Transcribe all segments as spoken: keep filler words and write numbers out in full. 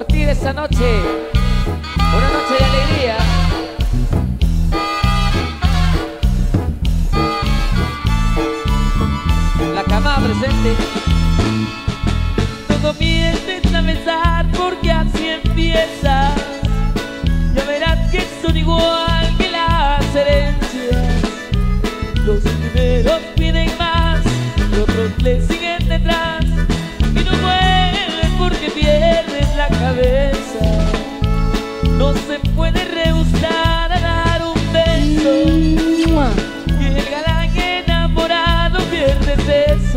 compartir esta noche, una noche de alegría. La cama presente. No comiences a besar porque así empiezas. Ya verás que son igual que las herencias. Los primeros piden más, los otros le siguen detrás. Y no mueven porque pierdes la cabeza. No se puede rehusar a dar un beso. Y el galán enamorado pierde eso.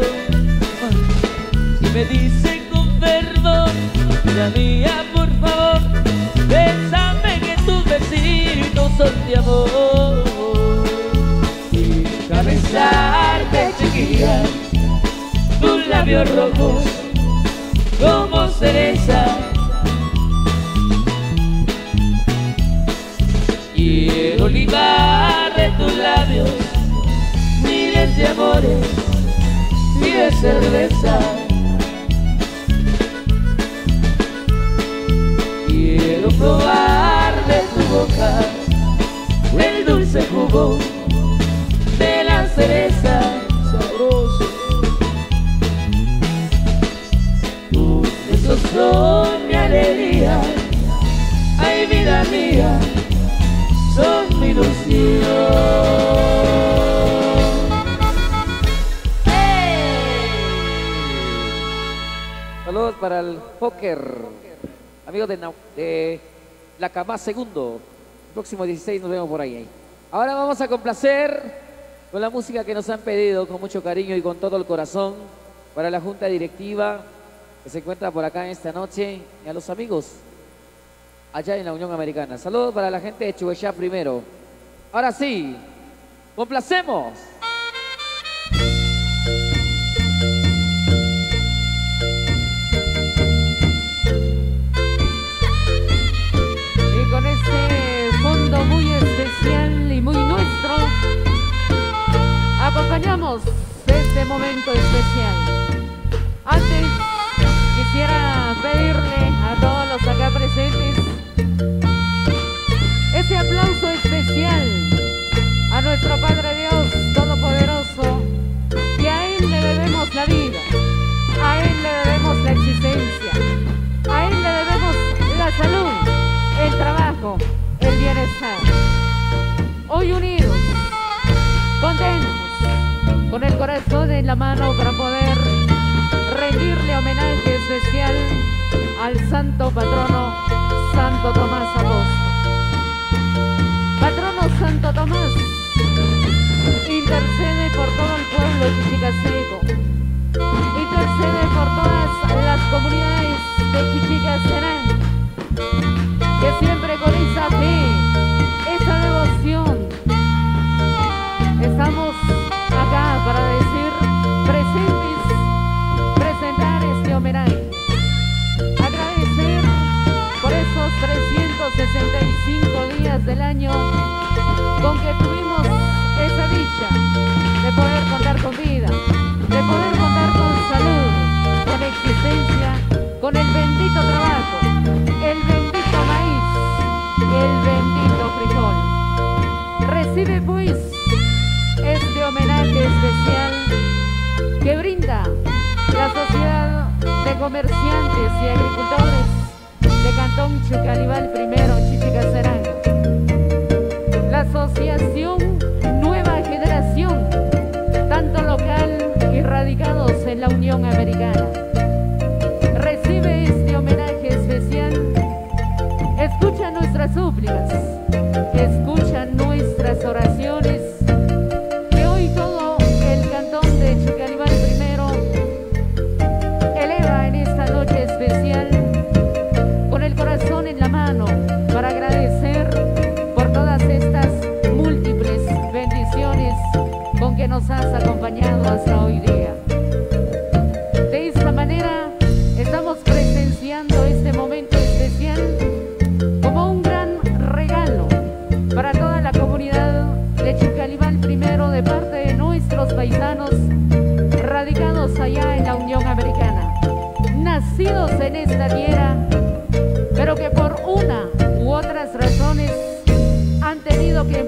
Y me dice con fervor: mira mía, por favor, bésame que tus besitos son de amor. Y a besarte, chiquilla, tus labios rojos como cereza. Quiero libar de tus labios miles de amores y de cerveza. Quiero probar de tu boca el dulce jugo de la cereza. Sabroso. Tus besos son mi alegría. Ay, vida mía, son mi ilusión. ¡Hey! Saludos para el póker, amigos de, de La Cama Segundo. El próximo dieciséis nos vemos por ahí. Ahora vamos a complacer con la música que nos han pedido con mucho cariño y con todo el corazón para la junta directiva que se encuentra por acá en esta noche, y a los amigos allá en la Unión Americana. Saludos para la gente de Chuechá primero. Ahora sí, complacemos. Y con este fondo muy especial y muy nuestro, acompañamos este momento especial. Antes quisiera pedirle a todos los acá presentes ese aplauso especial a nuestro Padre Dios Todopoderoso, que a Él le debemos la vida, a Él le debemos la existencia, a Él le debemos la salud, el trabajo, el bienestar. Hoy unidos, contentos, con el corazón en la mano para poder rendirle homenaje especial al santo patrono Santo Tomás Apóstol. Patrono Santo Tomás, intercede por todo el pueblo chichicaseco, intercede por todas las comunidades de Chichicastenango, que siempre con esa fe, esa devoción, estamos acá para decir presentes, presentar este homenaje, agradecer por esos trescientos sesenta y cinco días del año con que tuvimos esa dicha de poder contar con vida, de poder contar con salud, con existencia, con el bendito trabajo, el bendito maíz, el bendito frijol. Recibe pues este homenaje especial que brinda la Sociedad de Comerciantes y Agricultores de Cantón Chucalibal Primero, Chichicastenango, la Asociación Nueva Generación, tanto local y radicados en la Unión Americana. Recibe este homenaje especial, escucha nuestras súplicas, escucha nuestras oraciones, que hoy todo el Cantón de Chucalibal Primero eleva en esta noche especial con el corazón en la mano para agradecer por todas estas múltiples bendiciones con que nos has acompañado hasta hoy día. De esta manera estamos presenciando este momento especial como un gran regalo para toda la comunidad de Chucalibal Primero de parte de nuestros paisanos radicados allá en la Unión Americana, nacidos en esta tierra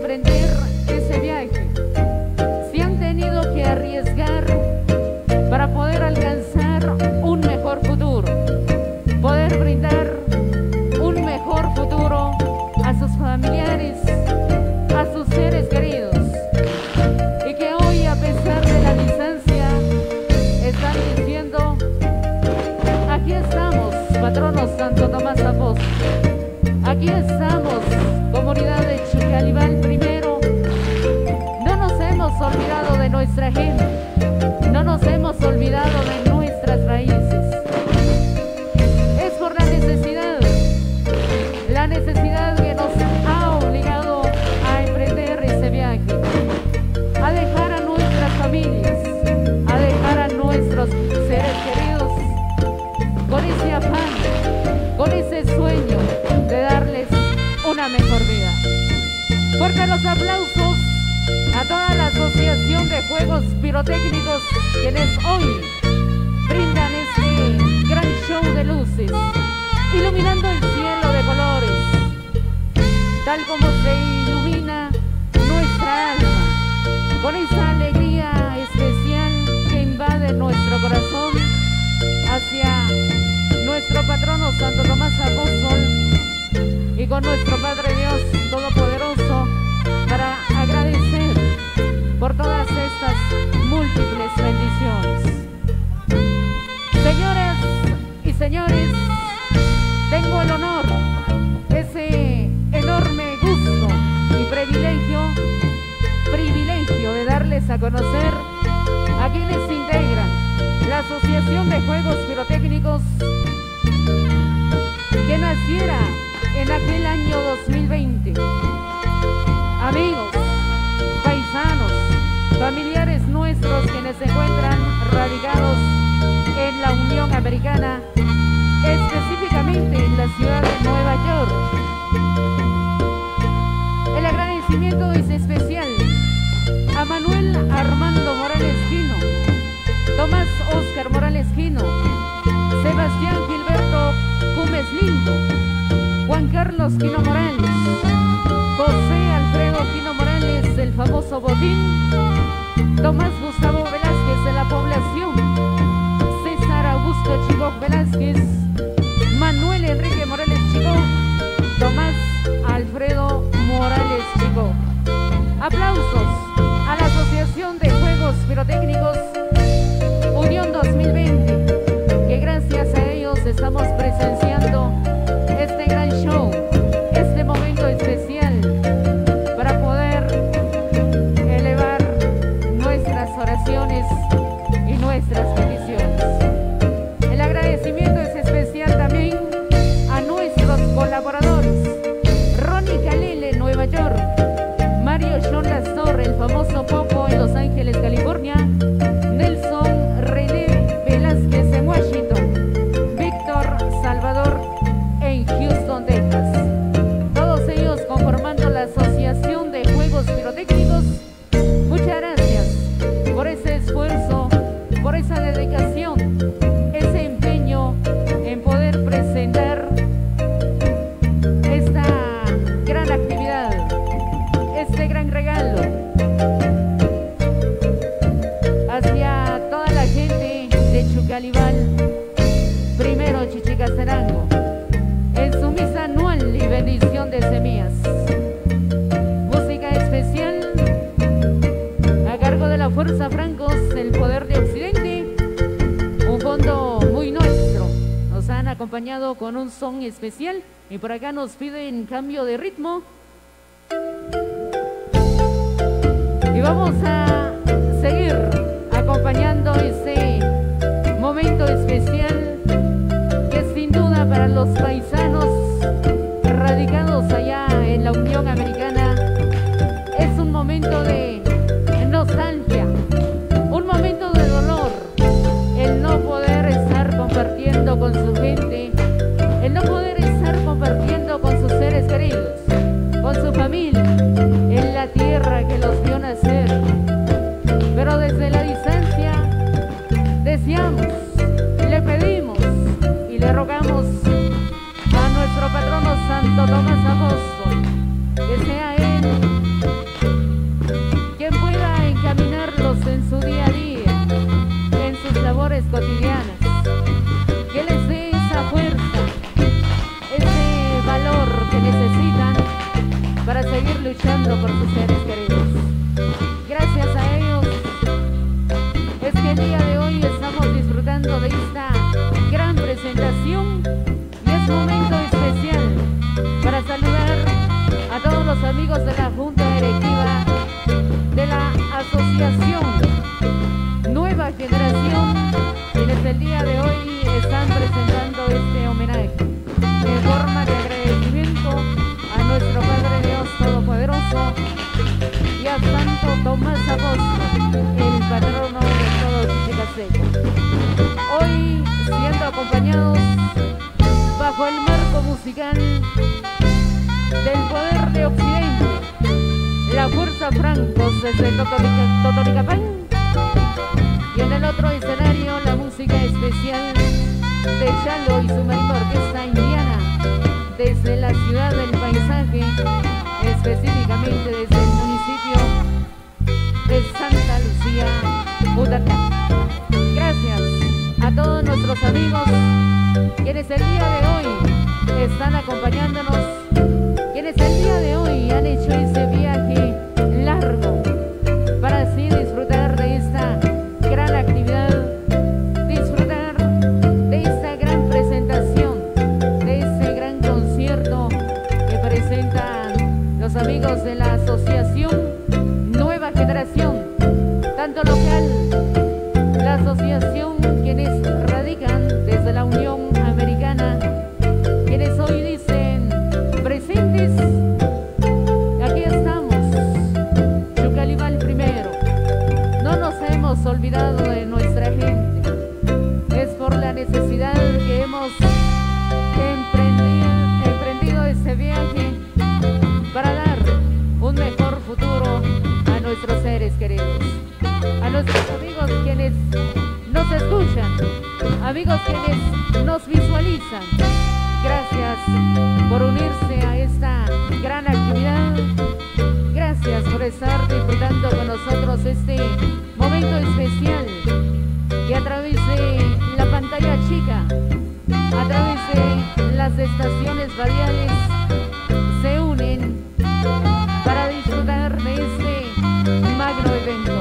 emprender ese viaje, se han tenido que arriesgar para poder alcanzar un mejor futuro, poder brindar un mejor futuro a sus familiares, a sus seres queridos, y que hoy, a pesar de la distancia, están diciendo: aquí estamos, patrono Santo Tomás Apóstol, aquí estamos, comunidad de Chucalibal primero. No nos hemos olvidado de nuestra gente, no nos hemos olvidado de nuestras raíces. Es por la necesidad, la necesidad que nos ha obligado a emprender ese viaje, a dejar a nuestras familias, a dejar a nuestros seres queridos, con ese afán, con ese sueño de darles una mejor vida. Fuertes los aplausos a toda la Asociación de Juegos Pirotécnicos, quienes hoy brindan este gran show de luces, iluminando el cielo de colores, tal como se ilumina nuestra alma, con esa alegría especial que invade nuestro corazón hacia nuestro patrono Santo Tomás Apóstol, y con nuestro Padre Dios Todopoderoso, para agradecer por todas estas múltiples bendiciones. Señoras y señores, tengo el honor, ese enorme gusto y privilegio, privilegio de darles a conocer a quienes integran la Asociación de Juegos Pirotécnicos, que naciera en aquel año dos mil veinte. Amigos, paisanos, familiares nuestros quienes se encuentran radicados en la Unión Americana, específicamente en la ciudad de Nueva York. El agradecimiento es especial a Manuel Armando Morales Quino, Tomás Oscar Morales Quino, Sebastián Gilberto Cumes Lindo, Juan Carlos Quino Morales, José Alfredo Quino Morales, el famoso Botín, Tomás Gustavo Velázquez de la Población, César Augusto Chico Velázquez, Manuel Enrique Morales Chico, Tomás Alfredo Morales Chico. Aplausos a la Asociación de Juegos Pirotécnicos Unión dos mil veinte, que gracias a ellos estamos presenciando este gran show, este momento especial para poder elevar nuestras oraciones y nuestras peticiones. El agradecimiento es especial también a nuestros colaboradores: Ronnie Calele, Nueva York; Mario John Lastor, el famoso Popo, en Los Ángeles, California; Nelson René Velázquez en Washington; Víctor Salvador en Houston, Texas. Todos ellos conformando la Asociación de Juegos Pirotécnicos. Muchas gracias por ese esfuerzo, por esa dedicación, ese empeño en poder presentar esta gran actividad, este gran regalo hacia toda la gente de Chucalibal, primero Chichicastenango, en su misa anual y bendición de semillas. Música especial a cargo de la Fuerza Francos, el Poder de Occidente, un fondo muy nuestro. Nos han acompañado con un son especial y por acá nos piden cambio de ritmo. Y vamos a seguir acompañando ese momento especial que sin duda para los paisanos radicados allá en la Unión Americana es un momento de nostalgia, un momento de dolor, el no poder estar compartiendo con su gente, el no poder estar compartiendo con sus seres queridos, con su familia, en la tierra que los vio nacer, el día de hoy están presentando este homenaje en forma de agradecimiento a nuestro Padre Dios Todopoderoso y a Santo Tomás Apóstol, el patrono de todo Chichicasteco. Hoy siendo acompañados bajo el marco musical del poder de Occidente, la Fuerza Francos desde Totonica, Totonicapán, y en el otro escenario la música especial de Chalo y su marimba orquesta indiana desde la ciudad del paisaje, específicamente desde el municipio de Santa Lucía, Butacán. Gracias a todos nuestros amigos quienes el día de hoy están acompañándonos, quienes el día de hoy han hecho ese viaje largo para así disfrutar de esta gran actividad, disfrutar de esta gran presentación, de este gran concierto que presentan los amigos de la Asociación Nueva Generación, tanto local, la asociación quienes radican desde la Unión Americana, quienes hoy dicen presentes, aquí estamos, Chucalibal primero, no nos hemos olvidado de nuestra gente, es por la necesidad que hemos emprendido, emprendido ese viaje para dar un mejor futuro a nuestros seres queridos, a nuestros amigos quienes nos escuchan, amigos quienes nos visualizan. Gracias por unirse a esta gran actividad. Gracias por estar disfrutando con nosotros este momento especial y a través de la pantalla chica, a través de las estaciones radiales, se unen para disfrutar de este magno evento.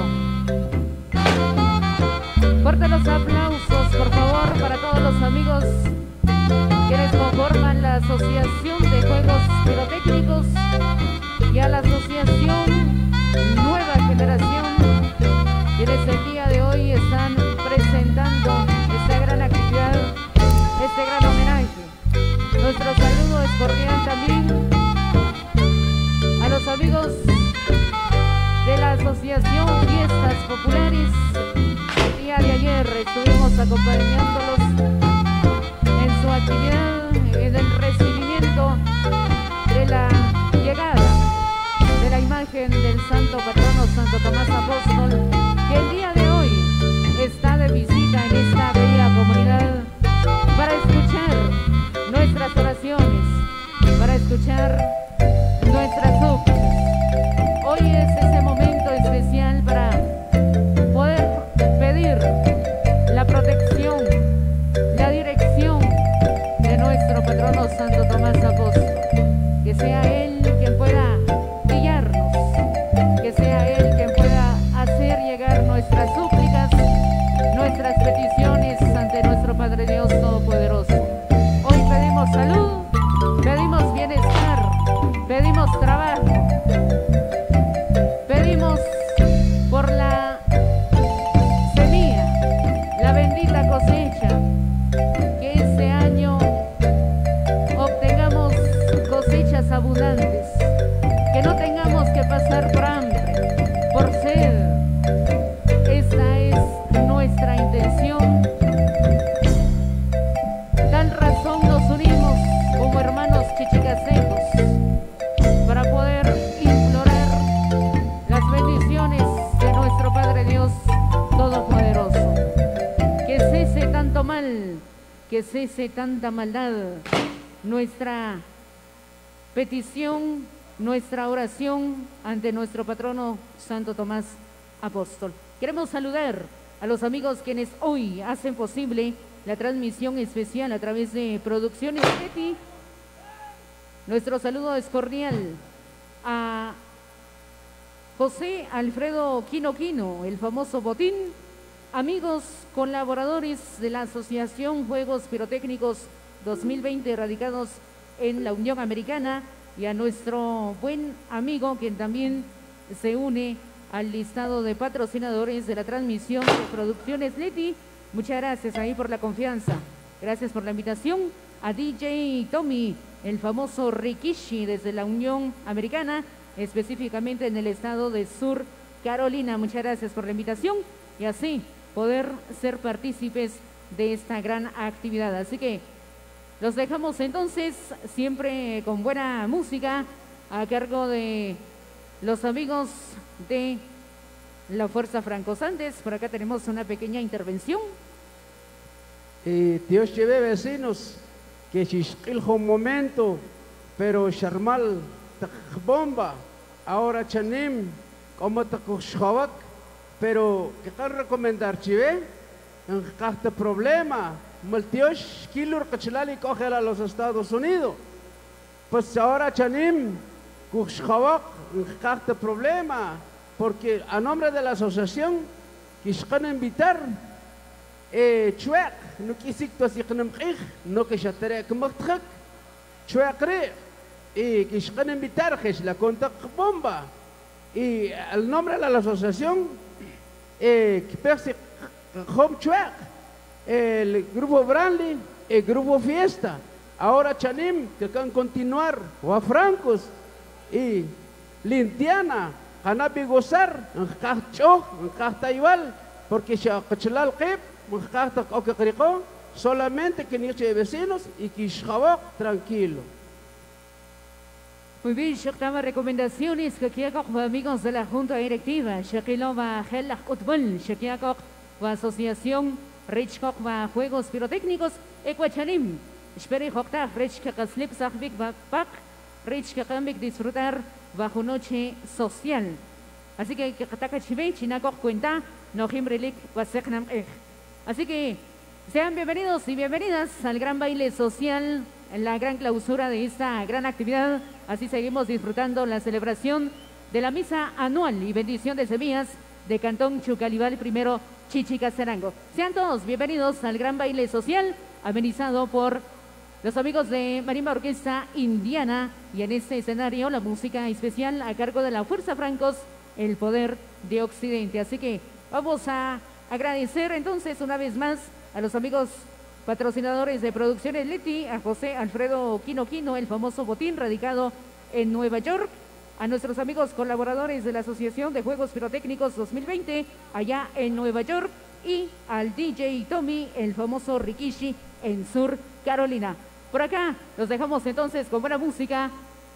Fuertes los aplausos, por favor, para todos los amigos quienes conforman la Asociación de Juegos Pirotécnicos y a la Asociación Nueva Generación, quienes el día de hoy están presentando esta gran actividad, este gran homenaje. Nuestro saludo es cordial también a los amigos de la Asociación Fiestas Populares. El día de ayer estuvimos acompañándolos en su actividad, en el recibimiento de la llegada de la imagen del santo patrono Santo Tomás Apóstol, que el día de hoy está de visita en esta bella comunidad para escuchar nuestras oraciones, para escuchar nuestras súplicas. Hoy es ese momento especial para poder pedir la protección, la dirección de nuestro patrono Santo Tomás Apóstol, que sea él quien pueda guiarnos, que sea él quien pueda hacer llegar nuestras súplicas, nuestras peticiones ante nuestro Padre Dios Todopoderoso. Hoy pedimos salud, pedimos bienestar, pedimos trabajo, pedimos por la semilla, la bendita cosecha, que este año obtengamos cosechas abundantes, que no tengamos que pasar por hambre, por sed. Esta es nuestra intención. Tal razón nos unimos como hermanos chichicastecos para poder implorar las bendiciones de nuestro Padre Dios Todopoderoso. Que cese tanto mal, que cese tanta maldad. Nuestra petición, nuestra oración ante nuestro patrono Santo Tomás Apóstol. Queremos saludar a los amigos quienes hoy hacen posible la transmisión especial a través de Producciones Leti. Nuestro saludo es cordial a José Alfredo Quino Quino, el famoso Botín, amigos colaboradores de la Asociación Juegos Pirotécnicos dos mil veinte radicados en la Unión Americana, y a nuestro buen amigo quien también se une al listado de patrocinadores de la transmisión de Producciones Leti, Muchas gracias ahí por la confianza. Gracias por la invitación a D J Tommy, el famoso Rikishi desde la Unión Americana, específicamente en el estado de Sur Carolina. Muchas gracias por la invitación y así poder ser partícipes de esta gran actividad. Así que los dejamos entonces siempre con buena música a cargo de los amigos de la Fuerza Francos Andes. Por acá tenemos una pequeña intervención. Y Dios lleve vecinos que chisquiljo un momento, pero charmal bomba, ahora chanim, como te cushawak, pero que quiero recomendar chive, en este problema, multios kilur cachlali coge a los Estados Unidos, pues ahora chanim, cushawak, en este problema, porque a nombre de la asociación, quisieran invitar eh, chuec, no quisiste así que no que ya te recomendé, chuec re, y quisieran invitar que la conta bomba, y el nombre de la asociación, eh, que perse home chuec, el grupo Branly, el grupo Fiesta, ahora chanim que can continuar, o a Francos, y Lintiana, Hanabi gozar, en Cacho, en Casta igual, porque se acachalal Kip, en Casta Ocacrico, solamente que ni de vecinos y que tranquilo. Muy bien, Shakama, recomendaciones que quiero amigos de la Junta Directiva, Shakilova Helach Utbul, Shakiakok, Asociación Richkok, Juegos Pirotécnicos, Ecuachanim, Esperi Hokta, Richka Kaslip Sahvik Pak, Richka Kambik disfrutar bajo noche social. Así que Kataka Chive, Chinako cuenta, no Himrelik, Waseknam Ej. Así que sean bienvenidos y bienvenidas al gran baile social, en la gran clausura de esta gran actividad. Así seguimos disfrutando la celebración de la misa anual y bendición de semillas de Cantón Chucalibal primero Chichicastenango. Sean todos bienvenidos al gran baile social, amenizado por los amigos de Marimba Orquesta Indiana, y en este escenario la música especial a cargo de la Fuerza Francos, el poder de Occidente. Así que vamos a agradecer entonces una vez más a los amigos patrocinadores de Producciones Leti, a José Alfredo Quino Quino, el famoso botín radicado en Nueva York, a nuestros amigos colaboradores de la Asociación de Juegos Pirotécnicos dos mil veinte allá en Nueva York, y al D J Tommy, el famoso Rikishi en Sur Carolina. Por acá los dejamos entonces con buena música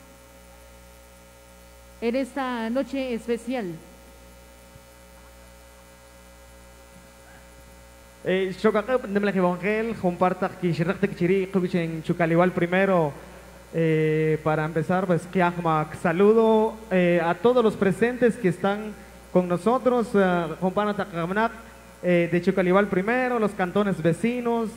en esta noche especial. Shokakep Nemlek Evangel, comparta Kishrak Chiri, Kubichen Chucalibal primero. Eh, para empezar, pues Kiahmak, saludo eh, a todos los presentes que están con nosotros, comparta Kamnak de Chucalibal primero, los cantones vecinos,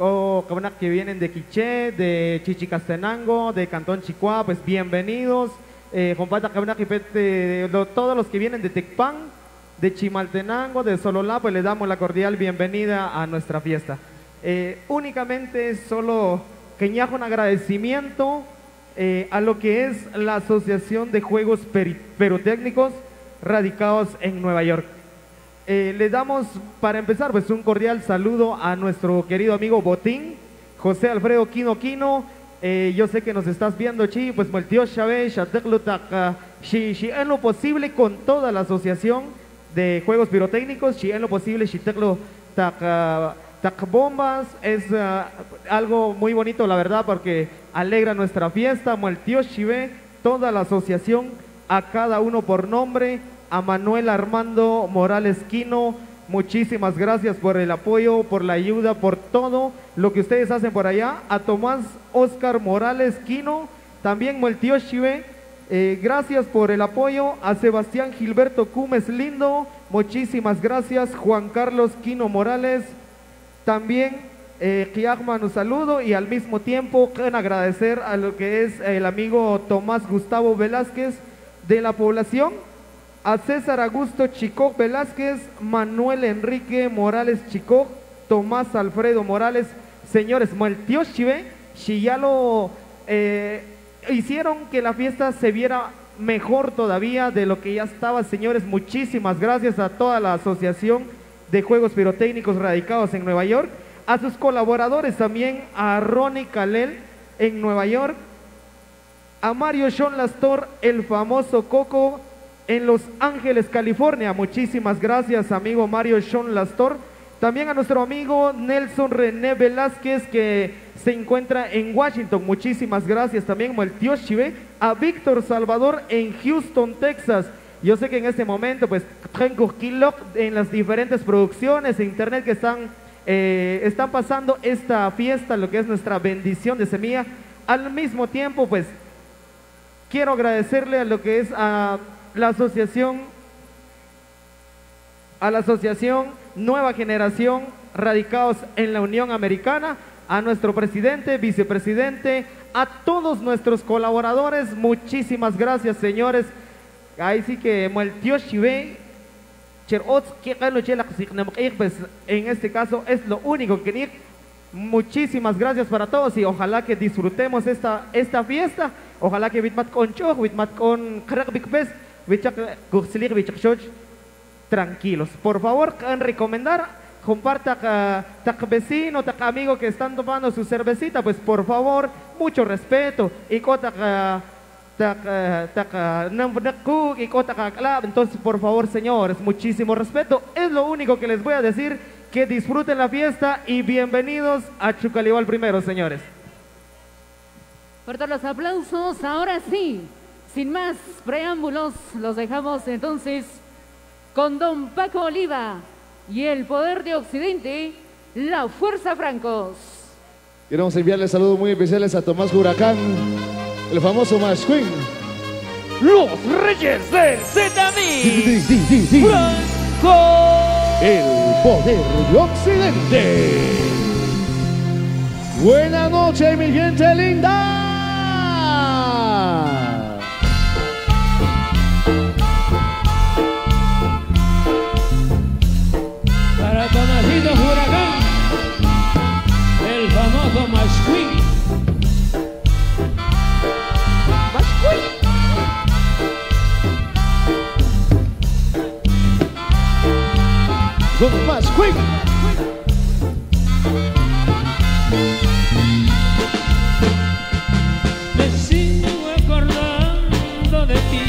o Kamnak que vienen de Quiché, de Chichicastenango, de Cantón Chicuá, pues bienvenidos. Comparta Kamnak y todos los que vienen de Tecpan, de Chimaltenango, de Sololá, pues le damos la cordial bienvenida a nuestra fiesta. Eh, únicamente solo queñajo un agradecimiento eh, a lo que es la Asociación de Juegos Pirotécnicos radicados en Nueva York. Eh, le damos, para empezar, pues un cordial saludo a nuestro querido amigo Botín, José Alfredo Quino Quino. Eh, yo sé que nos estás viendo, Chi, pues Maltio Chave, Shateklutak, si en lo posible con toda la Asociación de Juegos Pirotécnicos, si en lo posible, Shiteklo Tak bombas, es uh, algo muy bonito, la verdad, porque alegra nuestra fiesta. Maltio Chive, toda la asociación, a cada uno por nombre, a Manuel Armando Morales Quino, muchísimas gracias por el apoyo, por la ayuda, por todo lo que ustedes hacen por allá. A Tomás Oscar Morales Quino, también Maltio Chive, eh, gracias por el apoyo. A Sebastián Gilberto Cumes Lindo, muchísimas gracias. Juan Carlos Quino Morales, también eh, Kiagman, un saludo, y al mismo tiempo quiero agradecer a lo que es el amigo Tomás Gustavo Velázquez de la población, a César Augusto Chico Velázquez, Manuel Enrique Morales Chico, Tomás Alfredo Morales. Señores, Maltio Chive, si ya lo eh, hicieron que la fiesta se viera mejor todavía de lo que ya estaba. Señores, muchísimas gracias a toda la asociación de juegos pirotécnicos radicados en Nueva York, a sus colaboradores también, a Ronnie Kalel en Nueva York, a Mario Sean Lastor, el famoso Coco, en Los Ángeles, California. Muchísimas gracias, amigo Mario Sean Lastor. También a nuestro amigo Nelson René Velázquez, que se encuentra en Washington. Muchísimas gracias también, como el tío Chive. A Víctor Salvador en Houston, Texas. Yo sé que en este momento, pues, en las diferentes producciones de internet que están, eh, están pasando esta fiesta, lo que es nuestra bendición de semilla. Al mismo tiempo, pues, quiero agradecerle a lo que es a la asociación, a la asociación Nueva Generación, radicados en la Unión Americana, a nuestro presidente, vicepresidente, a todos nuestros colaboradores. Muchísimas gracias, señores. Ahí sí que el tío Chive, pues en este caso es lo único que digo. Muchísimas gracias para todos y ojalá que disfrutemos esta, esta fiesta. Ojalá que Vitmat con Choch, Vitmat con Krakbik Pes, tranquilos. Por favor, recomendar, comparta a vecino, a amigo que están tomando su cervecita, pues por favor, mucho respeto. Y entonces, por favor, señores, muchísimo respeto. Es lo único que les voy a decir. Que disfruten la fiesta y bienvenidos a Chucalibal primero, señores. Por todos los aplausos, ahora sí, sin más preámbulos, los dejamos entonces con don Paco Oliva y el poder de Occidente, la Fuerza Francos. Queremos enviarles saludos muy especiales a Tomás Huracán, el famoso Mash Queen. Los Reyes del Zetamí. Franco. El poder de Occidente. Buenas noches, mi gente linda. Para Tomasito Huracán, el famoso Mashquí. Con más quick. Me sigo acordando de ti,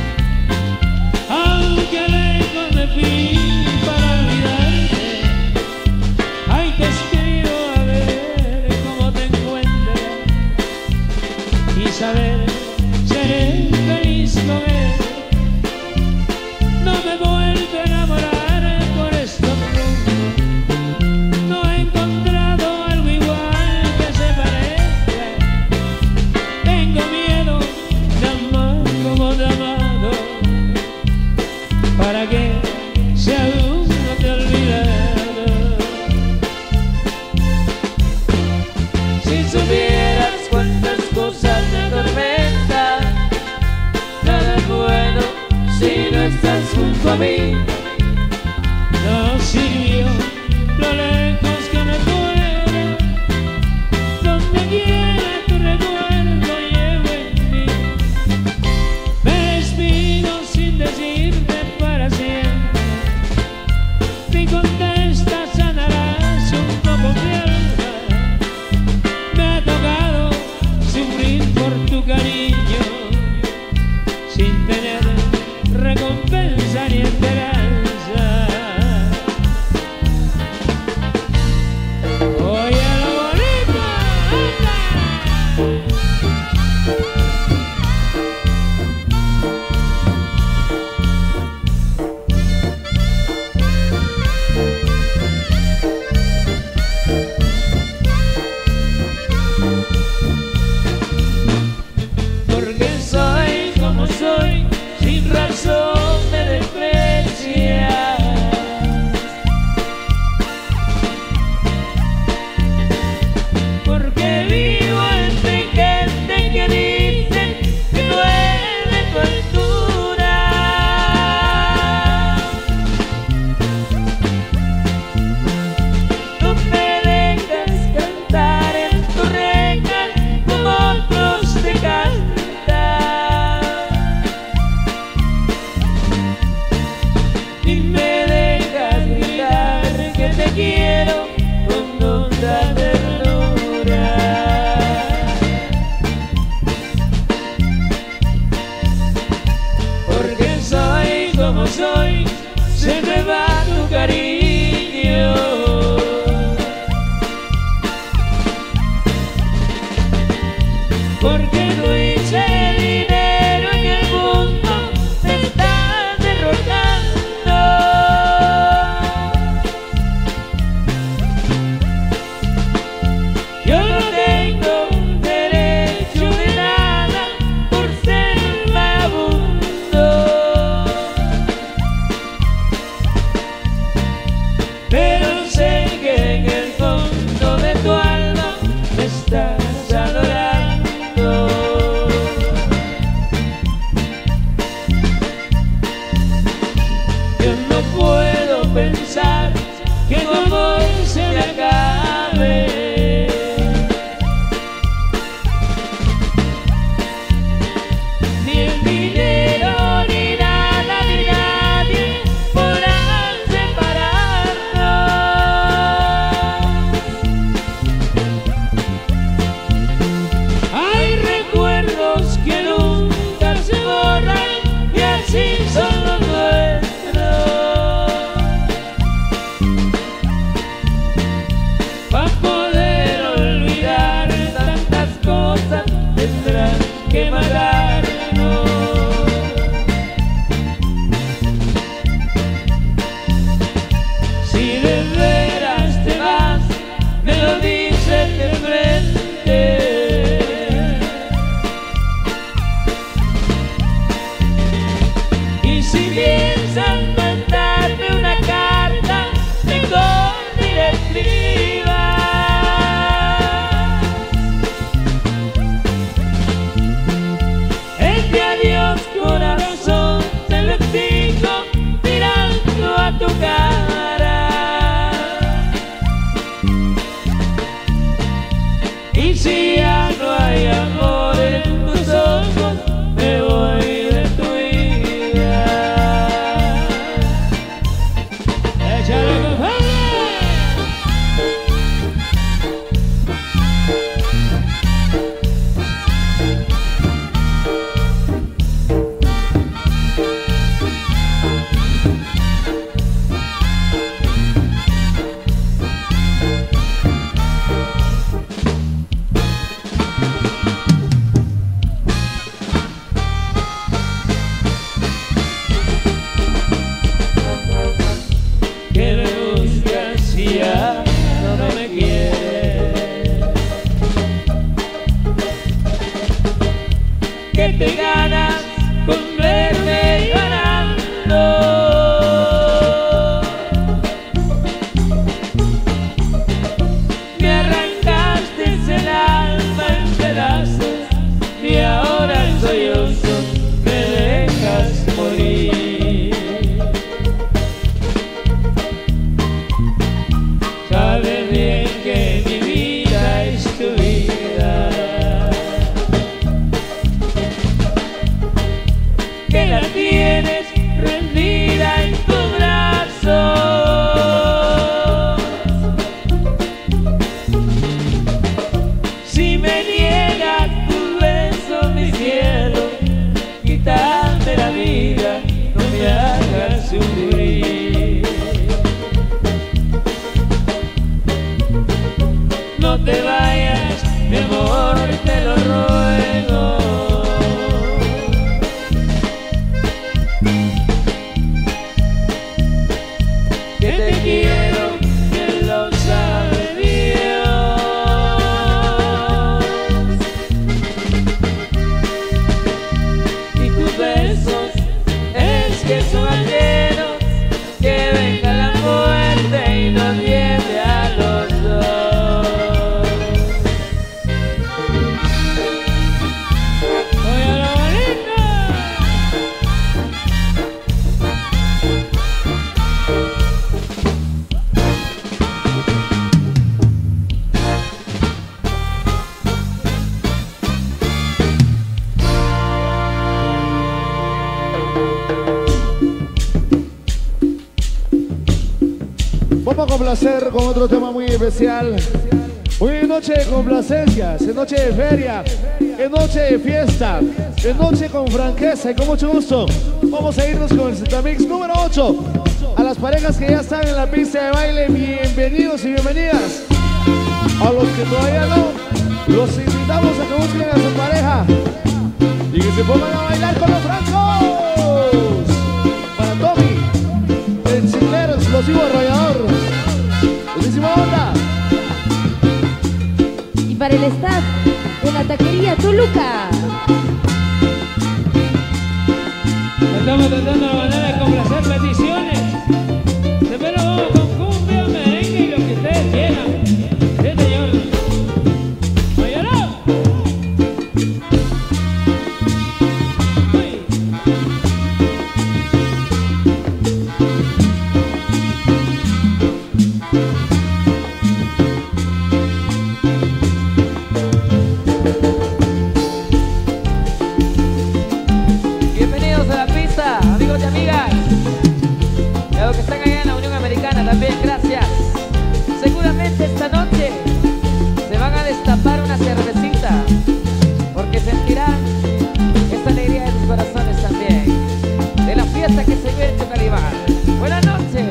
aunque lejos me fui para olvidarte. Ay, te escribo a ver cómo te encuentras y saber seré feliz con él. No me vuelvo a enamorar por esto. te quiero con honda ternura. Porque soy como soy, se me va tu cariño. Porque no hice dinero en el mundo, me estás derrotando. Yo no tengo derecho de nada por ser vagabundo, pero sé que en el fondo de tu alma me estás adorando. Yo no puedo pensar que tu amor se me acabe. Ni el dinero, ni nada, ni nadie podrán separarnos. Hay recuerdos que nunca se borran y así son los nuestros. Para poder olvidar tantas cosas tendrán que matarnos. Si de veras te vas, me lo dices de frente. Y si piensas mandarme una carta, mejor ni la escribas. Este adiós, corazón, te lo exijo mirando a tu cara. Y si ya no hay amor en tus ojos, me voy de tu vida. Échale, compadre. Que me buscas y ya no me quieres, que te ganas con verme llorando. Me arrancaste el alma en pedazos y ahora el sollozo me dejas morir. Sabes bien que mi vida es tu vida, que la tienes rendida en tus brazos. Si me niegas tu beso, mi cielo, quítame la vida, no me hagas sufrir. No te vayas, mi amor, te lo ruego. Que te quiero, que lo sabe Dios. Y tus besos es que son ajenos, que venga la muerte y nos lleve a los dos. complacer con otro tema muy especial. Hoy es noche de complacencias, es noche de feria, es noche de fiesta, es noche con franqueza y con mucho gusto. Vamos a irnos con el Zetamix número ocho. A las parejas que ya están en la pista de baile, bienvenidos y bienvenidas. A los que todavía no, los invitamos a que busquen a su pareja y que se pongan a bailar con los francos. Para Tommy, el chilero explosivo arrollador. Buenísima onda. Y para el staff de la taquería Toluca. Estamos tratando la manera de complacer peticiones. Pero vamos con cumbia, merengue y lo que ustedes quieran. Sí, señor. ¡Óyalo! ¡Uy! Bienvenidos a la pista, amigos y amigas. Y a los que están allá en la Unión Americana también, gracias. Seguramente esta noche se van a destapar una cervecita, porque sentirán esta alegría de sus corazones también, de la fiesta que se vive en Chucalibán. Buenas noches.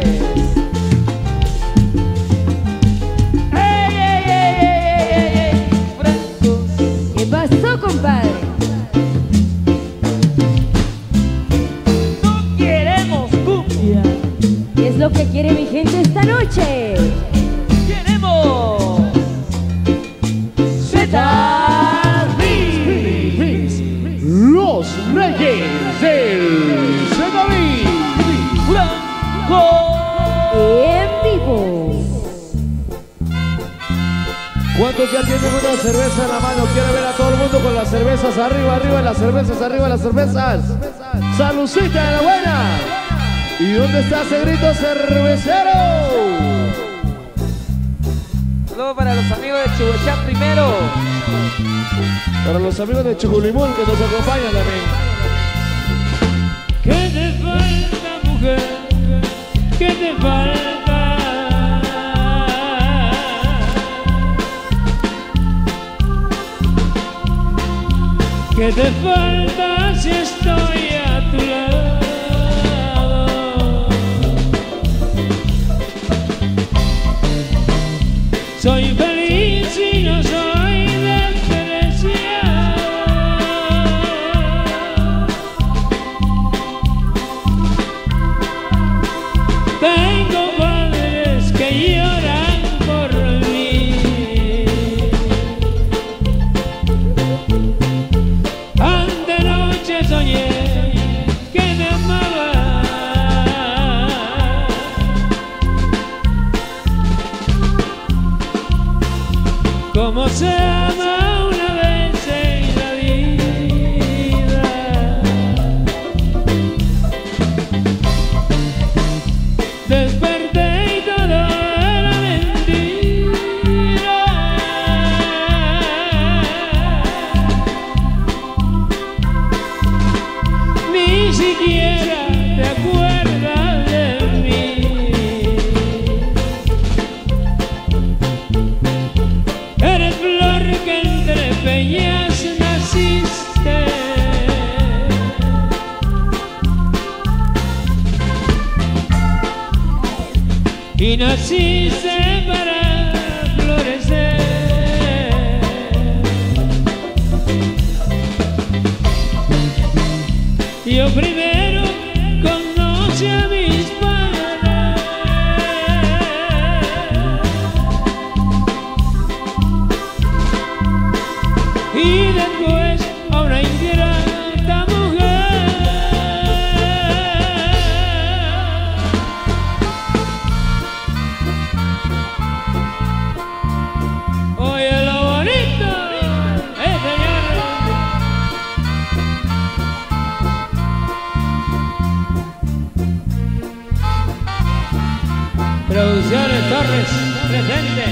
¡Ey, ey, ey, ey, ey, ey! Francos. ¿Qué pasó, compadre? No queremos cumbia, ¿Qué es lo que quiere mi gente esta noche? queremos Zetamix. Los Reyes del Zetamix. Franco. En vivo. ¿Cuántos ya tienen una cerveza en la mano? Quiero ver a todo el mundo con las cervezas arriba, arriba, las cervezas, arriba, las cervezas. ¡Salucita de la buena! ¿Y dónde está ese grito cervecero? Saludos para los amigos de Chihuahua primero. Para los amigos de Chuculimón que nos acompañan también. ¿Qué te falta, mujer? ¿Qué te falta? ¿Qué te falta si estoy a tu lado? Soy feliz y no soy despreciado. Tengo padres que lloran por mí. Antenoche soñé que me amaba. Como se ama una vez en la vida. Desperté y todo era mentira. Ni siquiera te acuerdas de mí. Eres flor que entre peñas naciste. Y naciste para florecer. Yo primero conocí a mis padres y después a una ingrata mujer. Oye lo bonito, eh, señor. Producciones Torres, presente.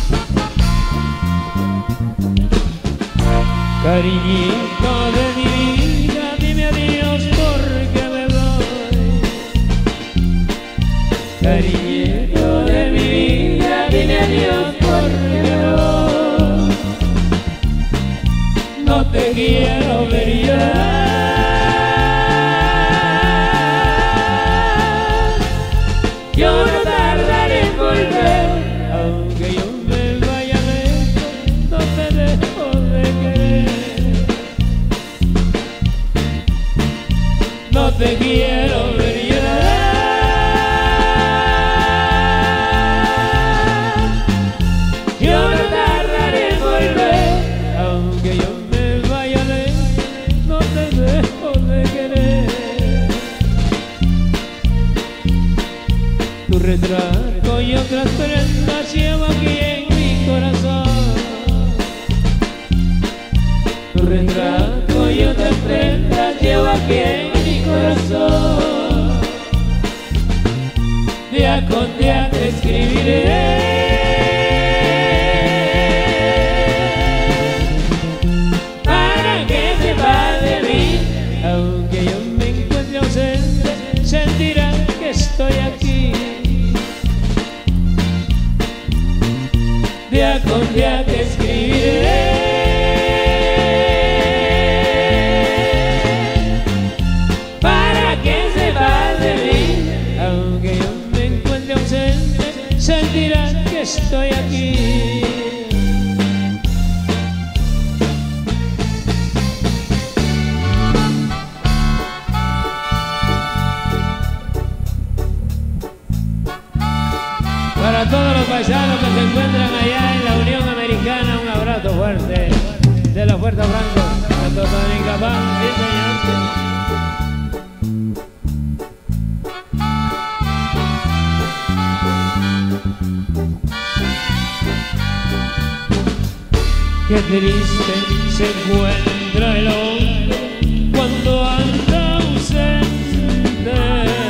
Cariñito de mi te quiero ver llorar. Yo no tardaré en volver, aunque yo me vaya lejos, no te dejo de querer. Tu retrato y otras prendas llevo aquí en mi corazón. Tu retrato y otras prendas llevo aquí en mi corazón. Día con día te escribiré para que sepas de mí. Aunque yo me encuentre ausente, sentirás que estoy aquí. Día con día te escribiré para que sepas de mí. Aunque yo me encuentre ausente, sentirás que estoy aquí. Para todos los paisanos que se encuentran allá en la Unión Americana, un abrazo fuerte de la Fuerza Franco, a todos los incapaces, sí, señor. Qué triste se encuentra el hombre cuando anda ausente.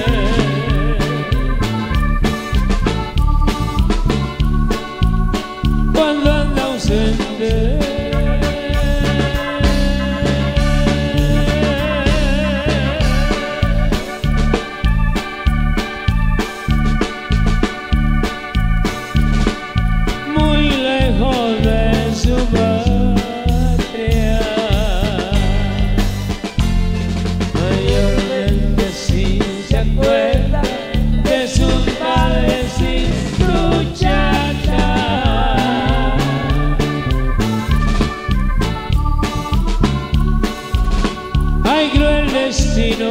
Cuando anda ausente. Muy lejos de su patria, mayormente si se acuerda de sus padres y su chata. Ay, cruel destino.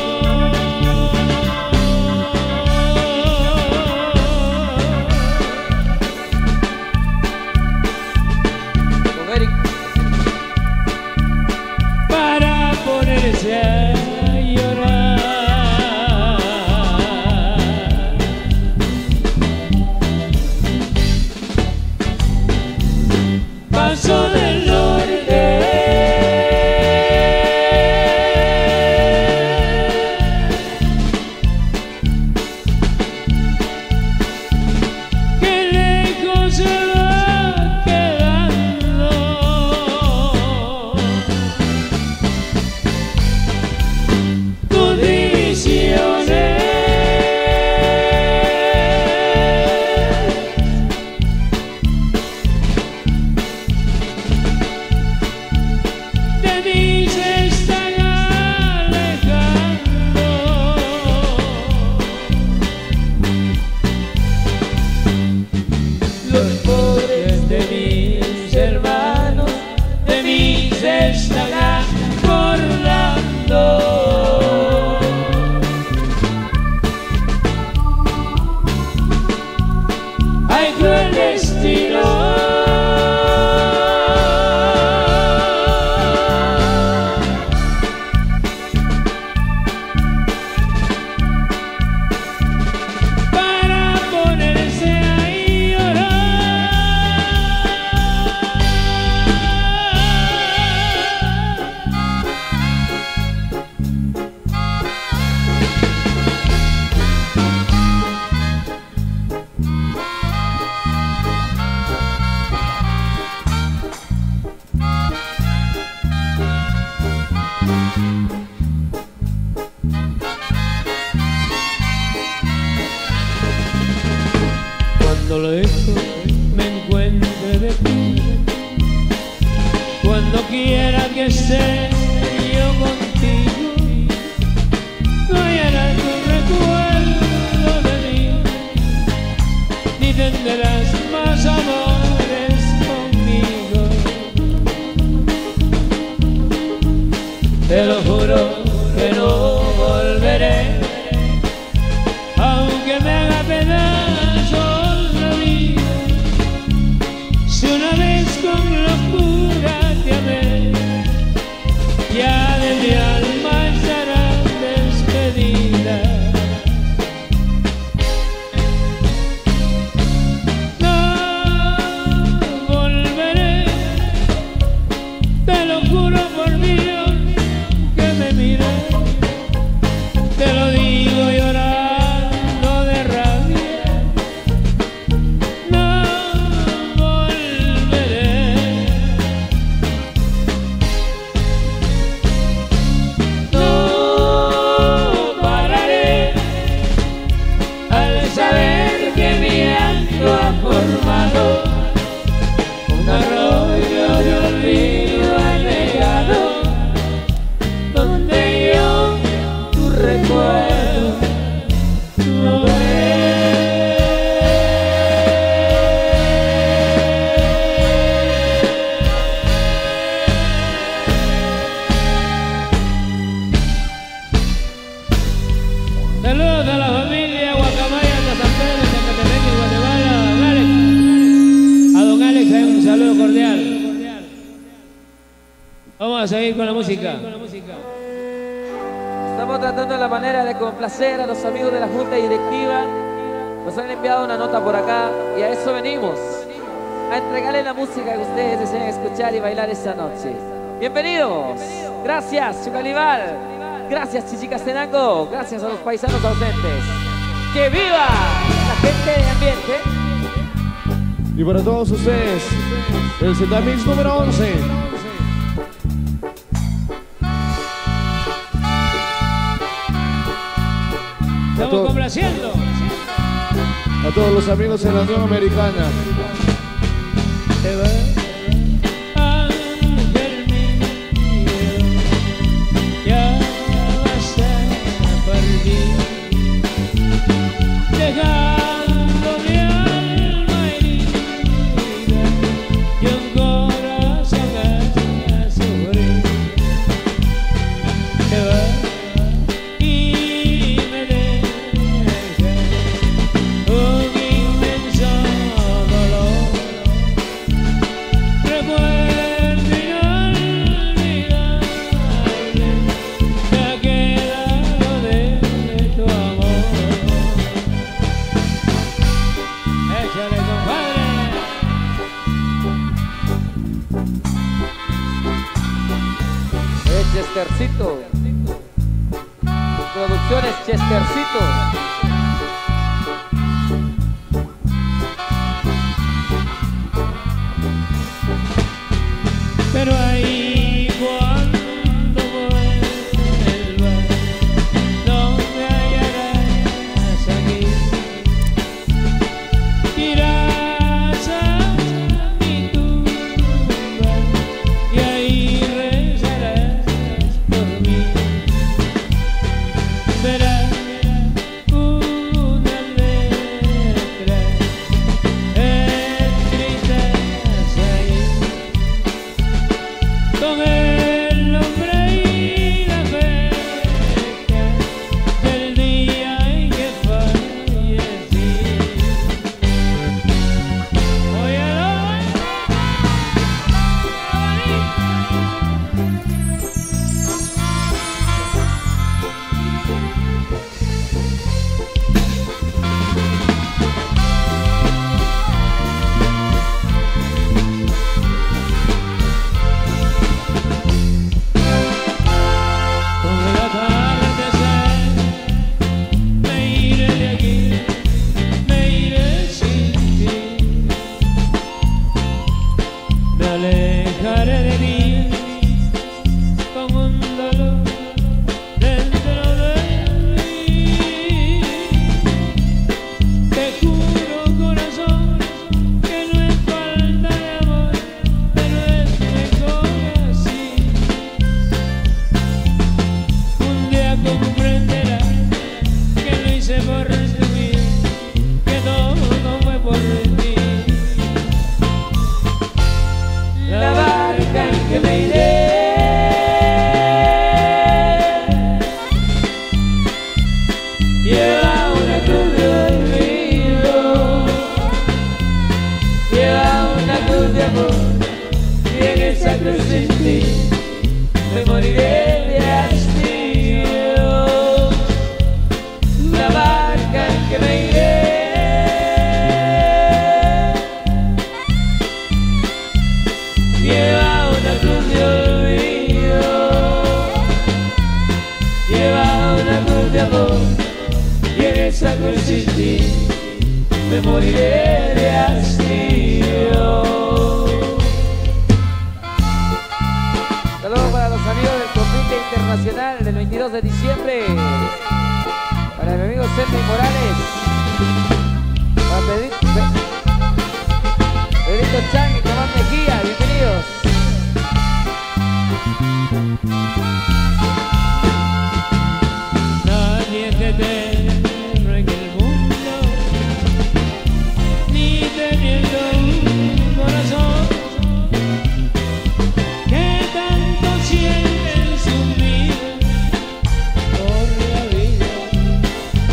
Para ponerse a llorar. Paso del norte, que lejos se va quedando. Tus divisiones de mí se están alejando. Los pobres de mis hermanos de mí se están acordando. Ay, cruel destino. Para ponerse a Cuando lejos me encuentre de ti, cuando quiera que esté yo contigo, no hallarás tu recuerdo de mí, ni tendrás más amores conmigo. Te lo juro que no volveré. Saludos a la familia Guacamaya hasta San Pedro, Zacatepeque, Guatemala. Don Alex. A don Alex hay un saludo cordial. Vamos a seguir con la música. Estamos tratando la manera de complacer a los amigos de la Junta Directiva. Nos han enviado una nota por acá y a eso venimos. A entregarles la música que ustedes desean escuchar y bailar esta noche. Bienvenidos. Gracias, Chucalibal. Gracias, Chichicastenango. Gracias a los paisanos ausentes. ¡Que viva la gente de ambiente! Y para todos ustedes, el Z-Mix número once. Estamos complaciendo a todos los amigos en la Unión Americana. Ángel mío, ya vas a partir, dejando mi alma herida y un corazón a sufrir. Te vas y me dejas un inmenso dolor. Recuerdo inolvidable que ha quedado de tu amor. Échale, compadre. Es Chestercito. Producciones Chestercito. Pero ahí cuando vuelvas no me hallarás aquí. Irás a mi tumba y ahí rezarás por mí. Verás una letra escritas ahí con el nombre y la fecha del día en que fallecí. Óyalo. Con el atardecer me iré de aquí, me iré sin ti. Me alejaré de mí con un dolor dentro de mí. Te juro, corazón, que no es falta de amor, pero es mejor así. Un día comprenderás que lo hice por ti, que todo fue por ti. La barca en que me iré lleva una cruz de olvido, lleva una cruz de amor, y en esa cruz sin ti me moriré de hastío. La barca en que me iré lleva una cruz de olvido, lleva una cruz de amor, y en esa cruz sin ti me moriré de hastío. Saludos para los amigos del Compite Internacional del veintidós de diciembre. Para mi amigo Sergio Morales. Para Pedrito, Pe- Pedrito Chang y Tomás Mejía. Bienvenidos. Nadie te teme en el mundo, ni teniendo un corazón que tanto siente en su vida por la vida.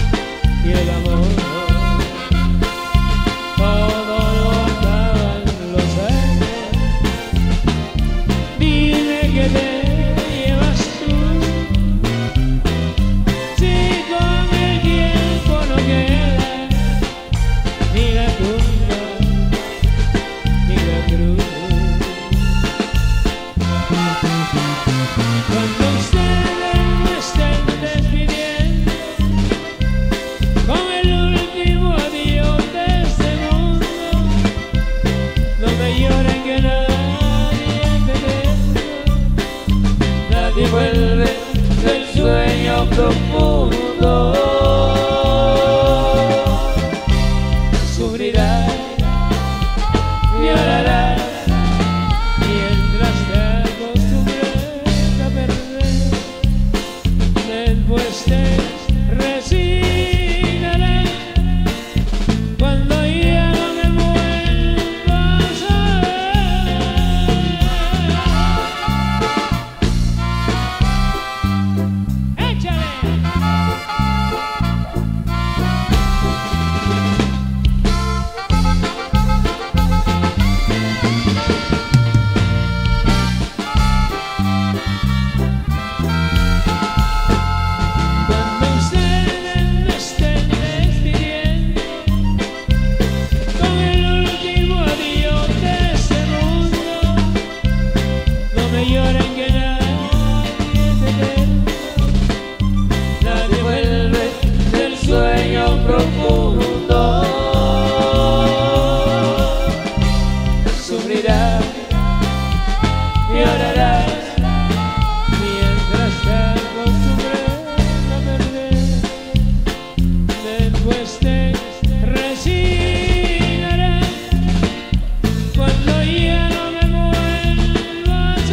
estés resignaré cuando ya no me vuelvas a ver. ¡Échale! Profundo sufrirás y llorarás mientras te acostumbres a perder. Después te resignarás cuando ya no me vuelvas a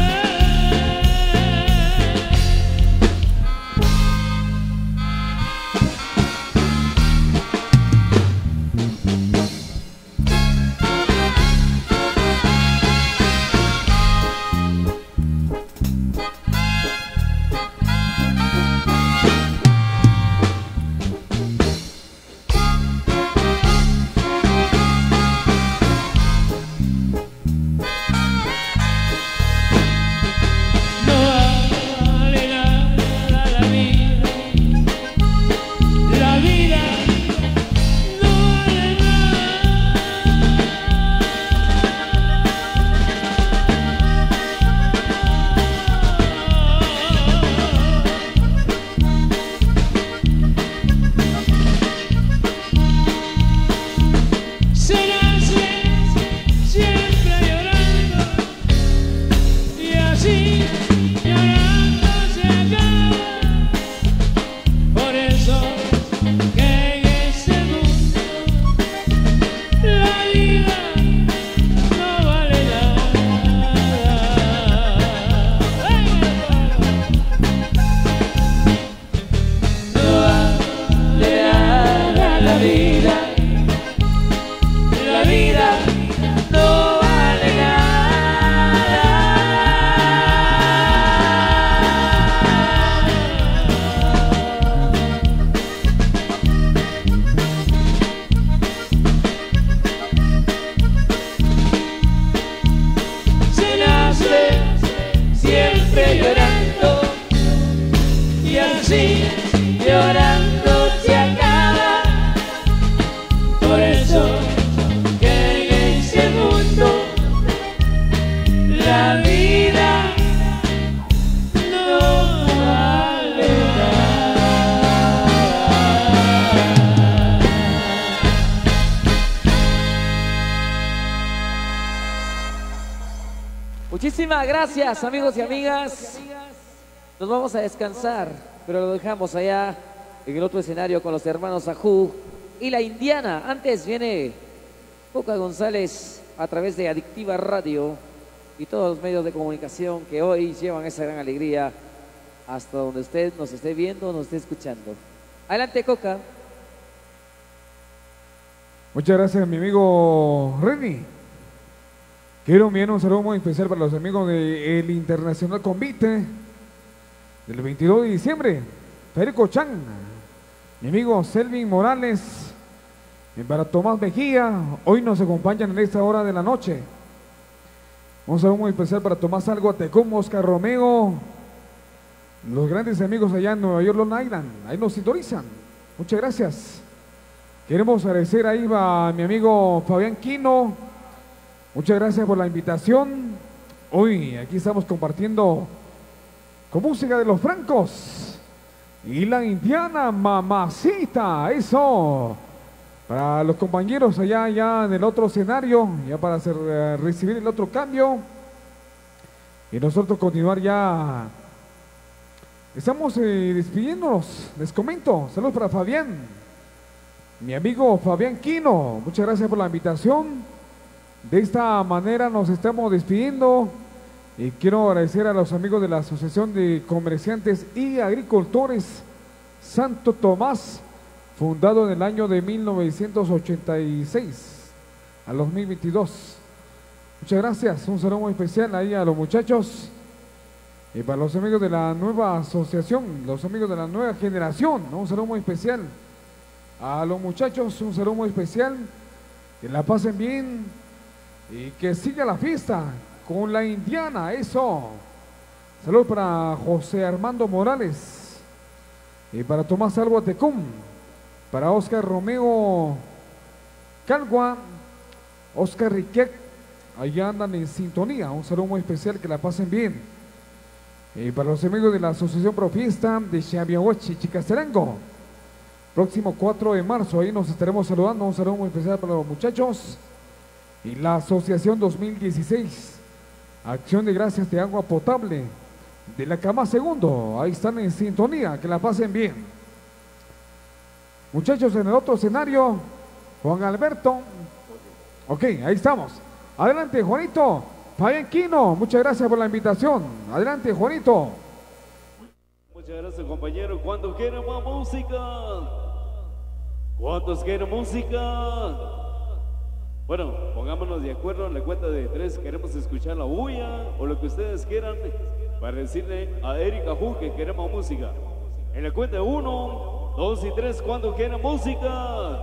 llorando se acaba. Por eso que en este mundo la vida no vale nada. Muchísimas gracias, amigos y amigas. Nos vamos a descansar, pero lo dejamos allá en el otro escenario con los hermanos Ajú y la Indiana. Antes viene Coca González a través de Adictiva Radio y todos los medios de comunicación que hoy llevan esa gran alegría hasta donde usted nos esté viendo, nos esté escuchando. Adelante, Coca. Muchas gracias, mi amigo Reni. Quiero enviar un saludo muy especial para los amigos del Internacional Convite del veintidós de diciembre, Federico Chan, mi amigo Selvin Morales, y para Tomás Mejía, hoy nos acompañan en esta hora de la noche. Un saludo muy especial para Tomás Algo, Tecum, Oscar Romeo, los grandes amigos allá en Nueva York, Long Island, ahí nos sintonizan. Muchas gracias. Queremos agradecer ahí a mi amigo Fabián Quino, muchas gracias por la invitación. Hoy aquí estamos compartiendo con música de los Francos y la Indiana, mamacita, eso, para los compañeros allá, allá en el otro escenario, ya para hacer, uh, recibir el otro cambio, y nosotros continuar ya. Estamos eh, despidiéndonos, les comento, saludos para Fabián, mi amigo Fabián Quino, muchas gracias por la invitación. De esta manera nos estamos despidiendo. Y quiero agradecer a los amigos de la Asociación de Comerciantes y Agricultores Santo Tomás, fundado en el año de mil novecientos ochenta y seis al dos mil veintidós. Muchas gracias, un saludo muy especial ahí a los muchachos y para los amigos de la nueva asociación, los amigos de la nueva generación, ¿no? Un saludo muy especial a los muchachos, un saludo muy especial, que la pasen bien y que siga la fiesta con la Indiana, eso. Saludos para José Armando Morales y para Tomás Alba Tecum, para Oscar Romeo Calgua, Oscar Riquet, allá andan en sintonía, un saludo muy especial, que la pasen bien. Y para los amigos de la Asociación Profista de Xaviahuachi, Chicasterango, próximo cuatro de marzo, ahí nos estaremos saludando, un saludo muy especial para los muchachos. Y la Asociación dos mil dieciséis, Acción de Gracias de Agua Potable de la Cama Segundo, ahí están en sintonía, que la pasen bien. Muchachos, en el otro escenario, Juan Alberto, ok, ahí estamos. Adelante, Juanito, Fabián Quino, muchas gracias por la invitación. Adelante, Juanito. Muchas gracias, compañero. ¿Cuántos quieren más música? ¿Cuántos quieren música? Bueno, pongámonos de acuerdo en la cuenta de tres. Queremos escuchar la bulla o lo que ustedes quieran para decirle a Erika Hu que queremos música. En la cuenta de uno, dos y tres, ¿cuántos quieren música?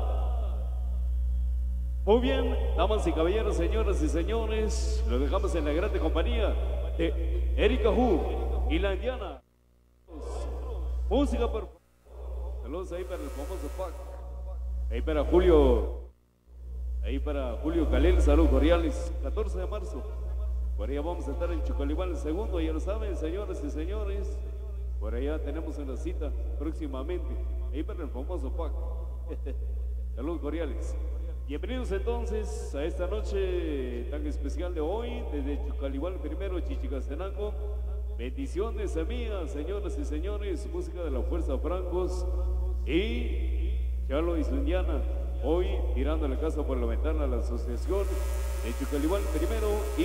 Muy bien, damas y caballeros, señoras y señores, lo dejamos en la grande compañía de Erika Hu y la Indiana. Música por... Saludos ahí para el famoso Pac. Ahí para Julio. Ahí para Julio Calel, saludos cordiales. catorce de marzo. Por allá vamos a estar en Chucalibán el segundo, ya lo saben, señoras y señores. Por allá tenemos una cita próximamente. Ahí para el famoso Pac. Saludos cordiales. Bienvenidos entonces a esta noche tan especial de hoy, desde Chucalibán primero, Chichicastenango. Bendiciones amigas, señoras y señores, música de la Fuerza Francos y Chalo y su Indiana. Hoy tirando la casa por la ventana a la asociación de Chucalibán primero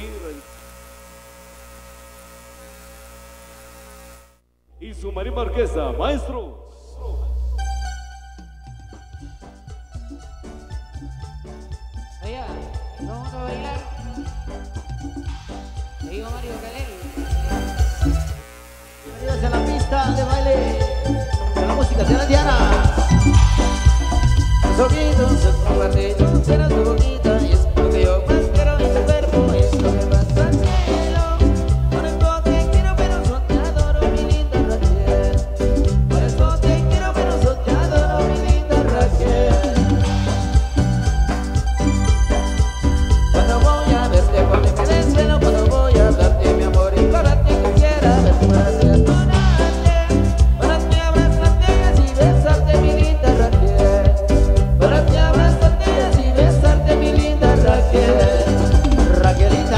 y, y su marimba orquesta, maestros. Allá, vamos a bailar. Le digo Mario Calel. Bienvenidos a la pista de baile de la música de la Diana. Tus ojitos son como barrillos, eres muy bonita y es lo que yo más quiero en tu cuerpo, es lo que más al cielo. Por eso te quiero, pero yo te adoro, mi linda Raquel. Por eso te quiero, pero yo te adoro, mi linda Raquel. Cuando voy a verte, cuando me desvelo, cuando voy a hablarte, mi amor, y para ti quisiera verte para ti adorarte, para ti abrazarte y así besarte, mi linda Raquel. Para ti abrazarte y así besarte, mi linda Raquel. Raquelita,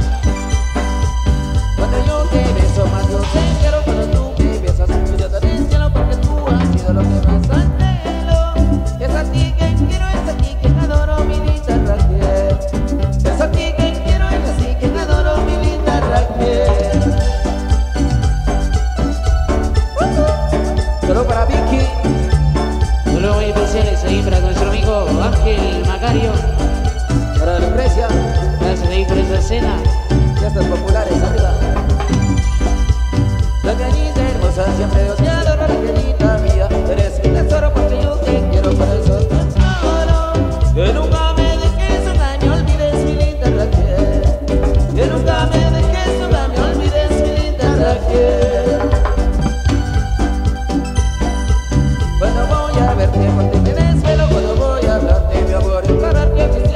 cuando yo te beso más yo te quiero, cuando tú me besas yo te deseo, porque tú has sido lo que más anhelo. Es a ti que quiero, es a ti que adoro, mi linda Raquel. Es a ti que quiero, es a ti que adoro, mi linda Raquel. Solo para Vicky. Saludos muy especiales ahí para nuestro amigo Ángel Macario. Para Lucrecia, Gracias ahí por esta escena. fiestas populares, arriba. Raquelita hermosa, siempre yo te adoro, Raquelita mía. Eres mi tesoro porque yo te quiero, por eso te adoro. Que nunca me dejes, nunca me olvides, mi linda Raquel. Que nunca me dejes, nunca me olvides, mi linda Raquel. Cuando voy a verte, cuando me desvelo, cuando voy a hablarte, mi amor, y para ti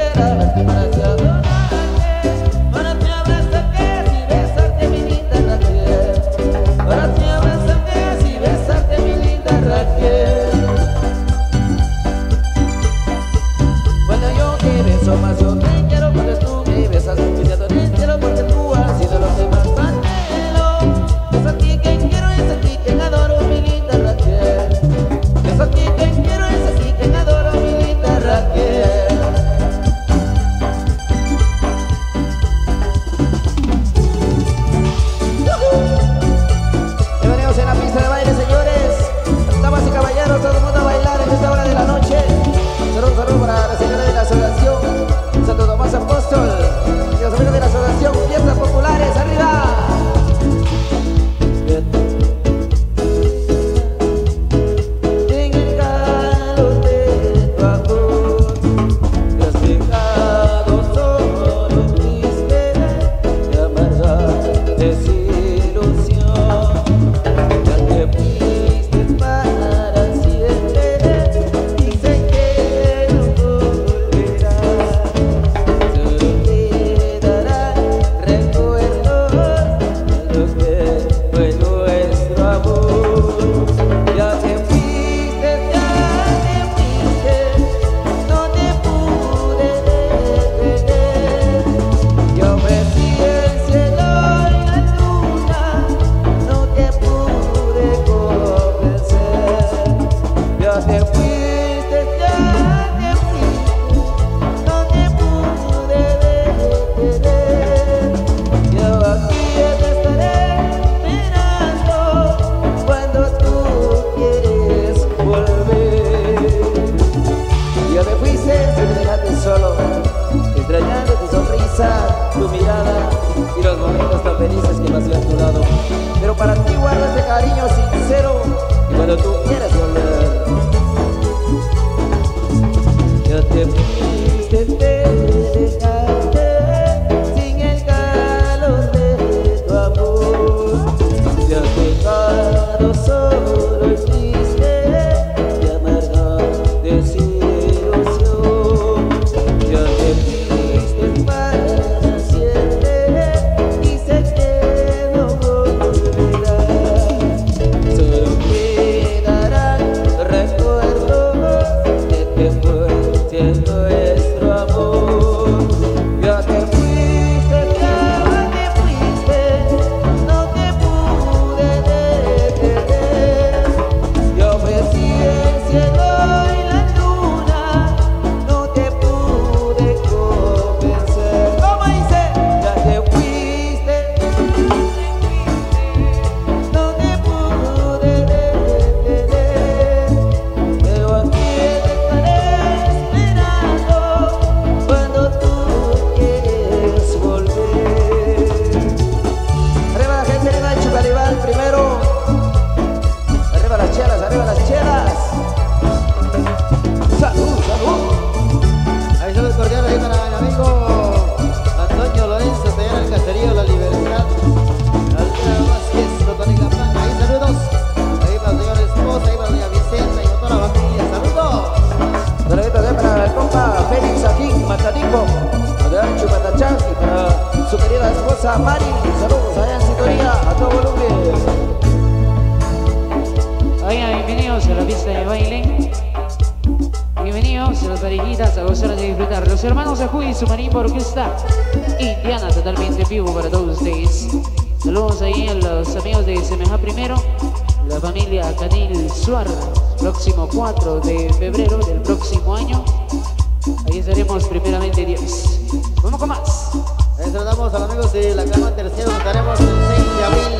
bienvenidos a la pista de baile. Bienvenidos a las parejitas a gozar de disfrutar. Los hermanos Ajú y su marimba orquesta Indiana, totalmente vivo para todos ustedes. Saludos ahí a los amigos de Semeja Primero, la familia Canil Suar, próximo cuatro de febrero del próximo año. Ahí estaremos primeramente Dios. Vamos con más. Ahí saludamos a los amigos de la cama tercero, estaremos el seis de abril.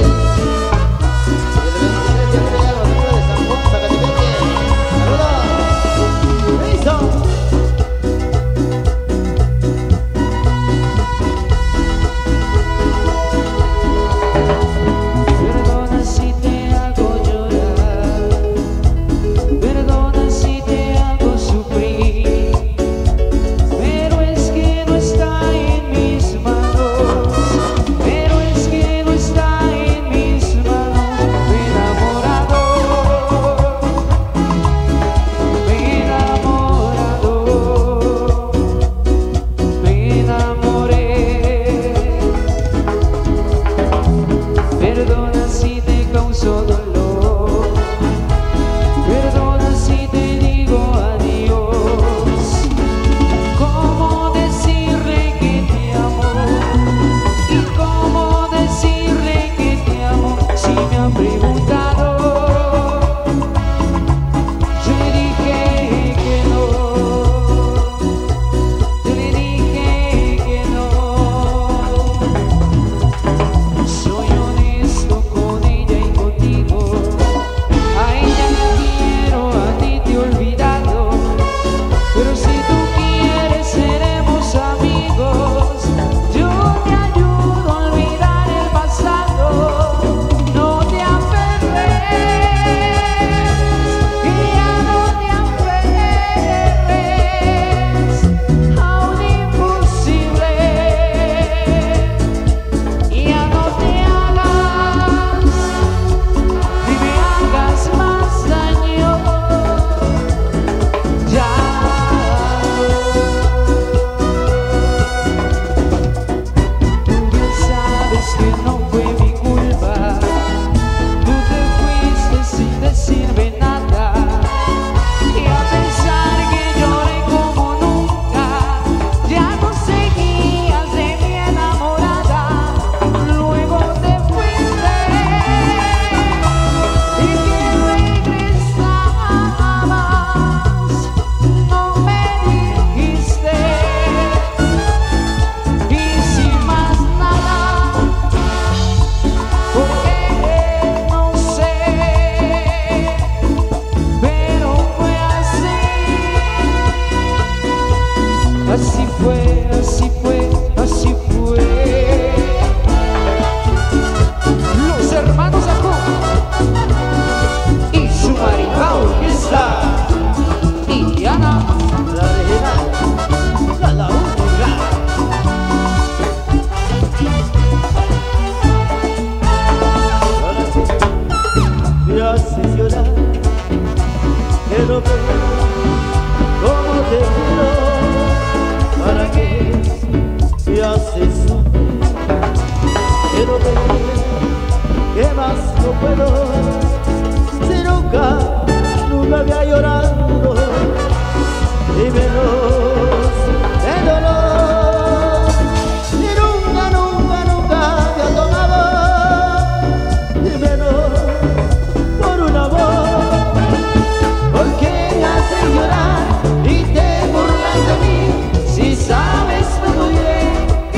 Y el veintitrés de abril a los amigos de San Juan, Zacatepec. ¡Saludos! ¡Listo!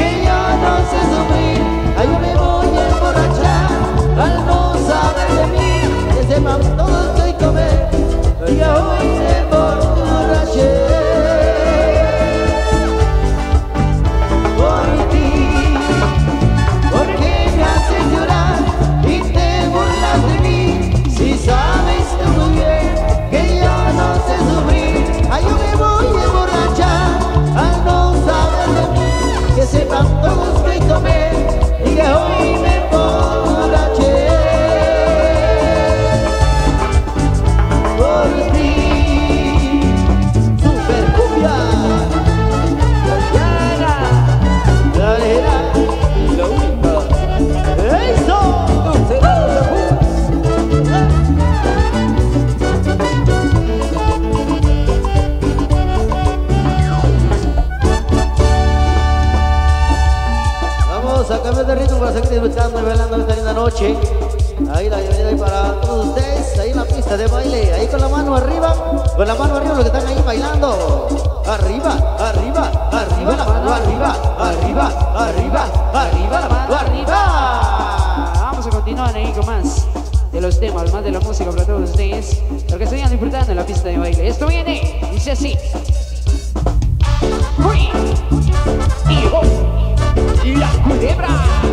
Ay, yo me voy a emborrachar al no saber de mí. pista de baile, ahí con la mano arriba, con la mano arriba los que están ahí bailando. Arriba, arriba, arriba la mano, arriba, arriba, arriba, arriba la mano, arriba. Vamos a continuar ahí con más de los temas, más de la música para todos ustedes, lo que sigan disfrutando en la pista de baile. Esto viene, dice así. Uy. Y oh. La culebra.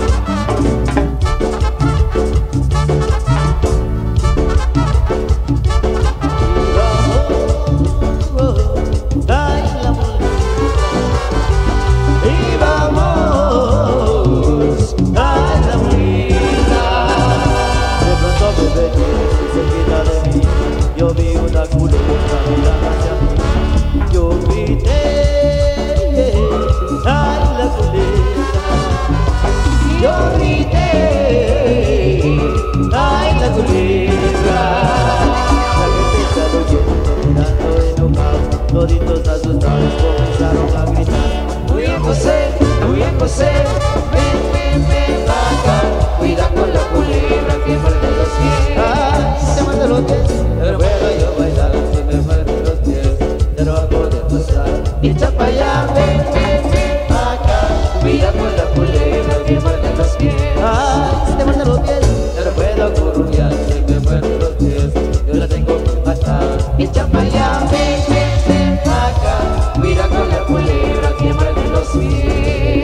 Yo vi una culebra mirando hacia mí. Yo grité, ay la culebra. Yo grité, ay la culebra. La gente está oyendo, mirando enojado. Toditos asustados comenzaron a gritar. Muy bien José, muy bien José. Ven, ven, ven acá. Cuida con la culebra que muerde los pies. Ay, se muerde los pies. Pero puedo yo bailar si me muerden los pies. Ya no va a poder pasar. Echa pa' allá, ven, ven, ven acá. Cuida con la culebra que muerde los pies. Ay, si te muerden los pies. Ya no puedo currubiar si me muerden los pies. Yo la tengo que matar. Echa pa' allá, ven, ven, ven acá. Cuida con la culebra que muerde los pies.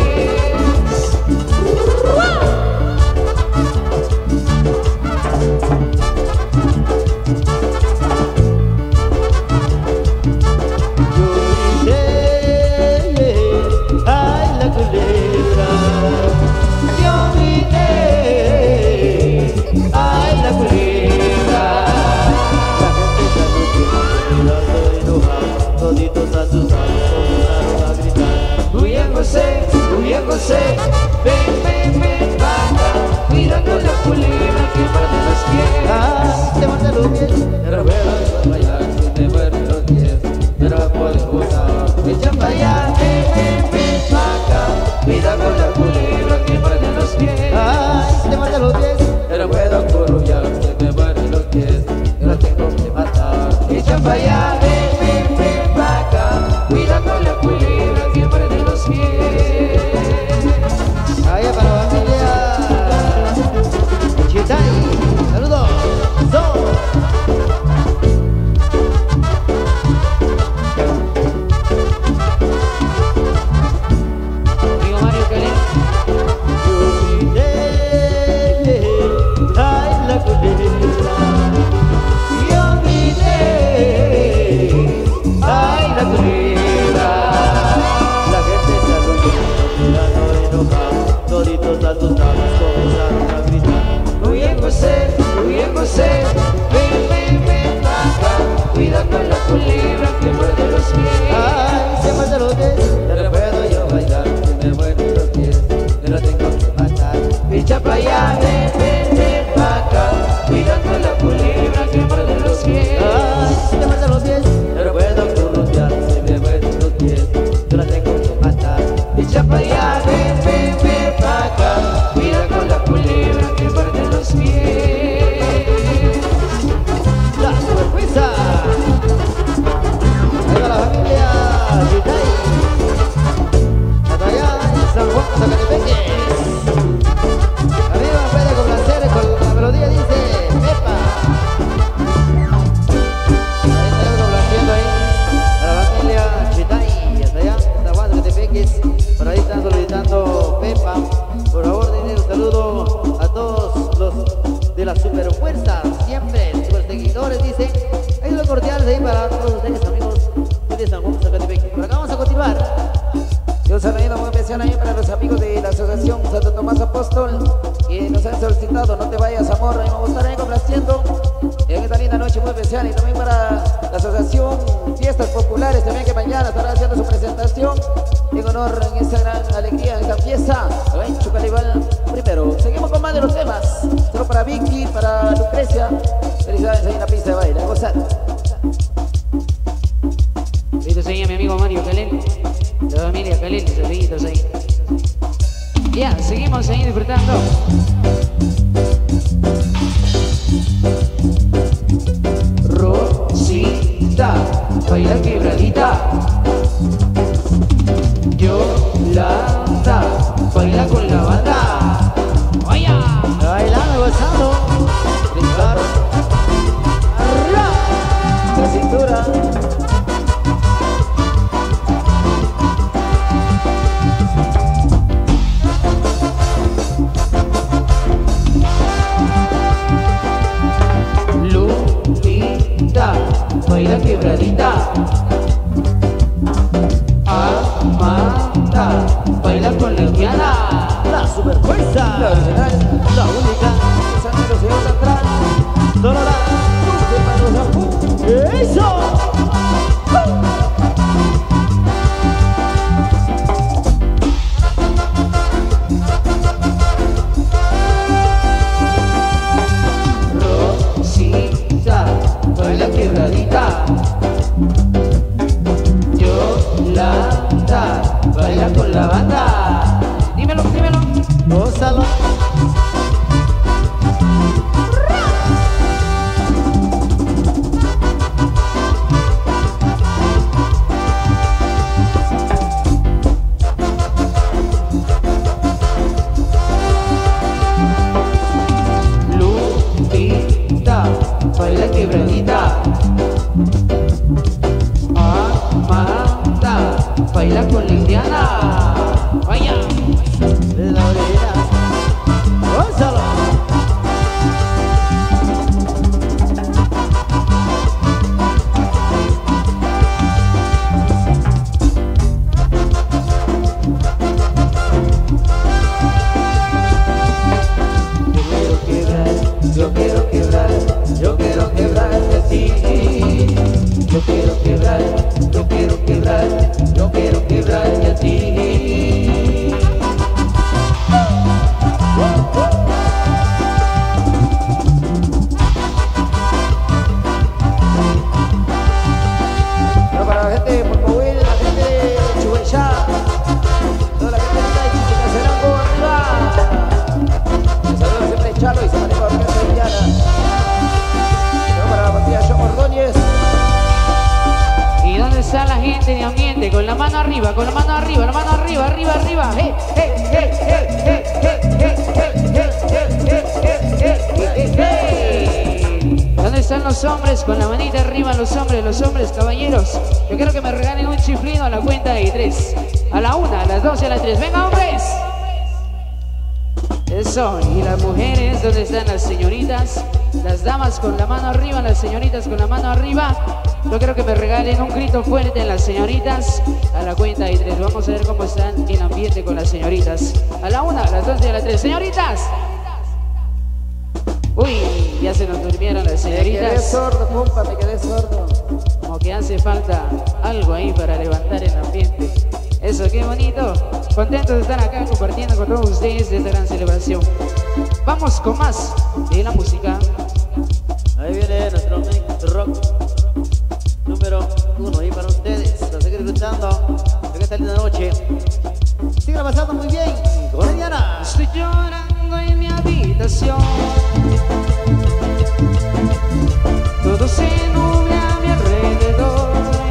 José, ven, ven, ven, acá. Mira con la culebra que muerde los pies. Ah, te muerde los pies. Pero bueno, yo bailar si te muerde los pies. Pero puedes gozar. Echa pa' allá, ven, ven, ven, acá. Mira con la culebra que muerde los pies. Ah, te muerde los pies. Pero puedo currubiar si me muerde los pies. Yo la tengo que matar. Echa pa' allá, ven, ven, ven, acá. Mira con la culebra que muerde los pies. Ahí para la familia Chitay, saludos. So. Amigo Mario Calén. Yo grité, ay la culebra. Yo grité, ay la culebra. La gente se arrulló, mirando enojado. Toditos asustados comenzaron a gritar. Muy bien José, muy bien José. Ven, ven, ven acá. Cuida con la culebra que muerde los pies. Ay, se muerde los pies. Ya no puedo yo bailar si me muerde los pies. Yo la tengo que matar. Echa pa' allá, ven, ven, ven acá. Cuida con la culebra que muerde los pies. Ay, se muerde los pies. Ya no puedo currutear si me muerde los pies. Yo la tengo que matar. Echa pa' allá, ven, ven, ven acá. Mira con la culebra que muerde los pies. La sorpresa. Ahí va la familia Chitay. Hasta allá en San Juan, Zacatepeques. Amigo, me puede complacer con la melodía, dice Pepa. Ahí estaremos complaciendo ahí a la familia Chitay. Hasta allá en San Juan, Zacatepeques. Por ahí están solicitando Pepa. Por favor, denle un saludo a todos los de la super fuerza, siempre super seguidores, dice. Hay los cordiales ahí para todos ustedes, amigos de San Juan, Zacatepeques. Por acá vamos a continuar. Y un saludo muy especial ahí para los amigos de la Asociación Santo Tomás Apóstol que nos han solicitado No Te Vayas Amor. Y vamos a estar ahí complaciendo en esta linda noche muy especial. Y también para la Asociación Fiestas Populares, también que mañana estará haciendo su presentación en honor en esta gran alegría, en esta fiesta. Chucalival primero. Seguimos con más de los temas. Solo para Vicky, para Lucrecia. Felicidades ahí en la pista de baile. A gozar. Saluditos ahí a mi amigo Mario Calén. La familia Calén, saluditos ahí. Ya, seguimos ahí disfrutando. baila quebradita. Yolanda, baila con la banda. Oye, bailando, gozando, brincar, arriba, la cintura. Lupita, baila quebradita. Amanda, baila con la Indiana. La super fuerza, la original, la única. Santos y otros atrás. Solo la luz de manos a ¡eso! Rosita, baila quebradita. Yolanda, baila con la banda. Dímelo, dímelo. Gózalo. Lupita, baila quebradita. Amanda, baila con la Indiana. Vaya, de la orilla. ¡Gózalo! Yo quiero quebrar, yo quiero quebrarte a ti. Yo quiero quebrar, yo quiero quebrar, yo quiero quebrarte a ti. Pero para la gente de Porcohuil, la gente de Chubenchá, toda la gente de Chichicacerango, arriba. Les saluda siempre Chalo y se maneja la orquesta indiana. Pero para la partida John Ordóñez. ¿Y dónde está la gente de ambiente? Con la mano arriba, con la mano arriba, la mano arriba, arriba, arriba. ¡Hey, hey, hey, hey, hey, hey, hey, hey, hey, hey, hey, hey, hey! ¿Dónde están los hombres? Con la manita arriba, los hombres, los hombres, caballeros. Yo quiero que me regalen un chiflido a la cuenta de tres. A la una, a las dos y a las tres. ¡Venga, hombres! Eso, y las mujeres, ¿dónde están las señoritas? Las damas con la mano arriba, las señoritas con la mano arriba. Yo quiero que me regalen un grito fuerte en las señoritas. A la cuenta de tres, vamos a ver cómo están en ambiente con las señoritas. A la una, a las dos y a las tres. ¡Señoritas! Uy, ya se nos durmieron las señoritas. Me quedé sordo, compa, me quedé sordo. Como que hace falta algo ahí para levantar el ambiente. Eso, qué bonito. Contentos de estar acá compartiendo con todos ustedes esta gran celebración. Vamos con más de la música. Ahí viene nuestro mix rock número uno ahí para ustedes, para seguir escuchando en esta linda noche. Sigan pasando muy bien con Indiana. Estoy llorando en mi habitación. Todo se nubla a mi alrededor.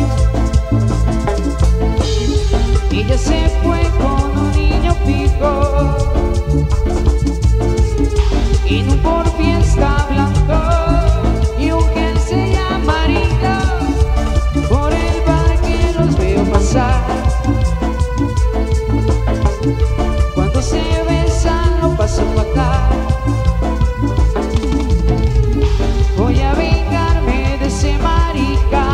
Ella se fue con un niño pico en un por fiesta blanco y un jersey amarillo. Por el parque los veo pasar. Cuando se besan lo paso fatal. Voy a vengarme de ese marica.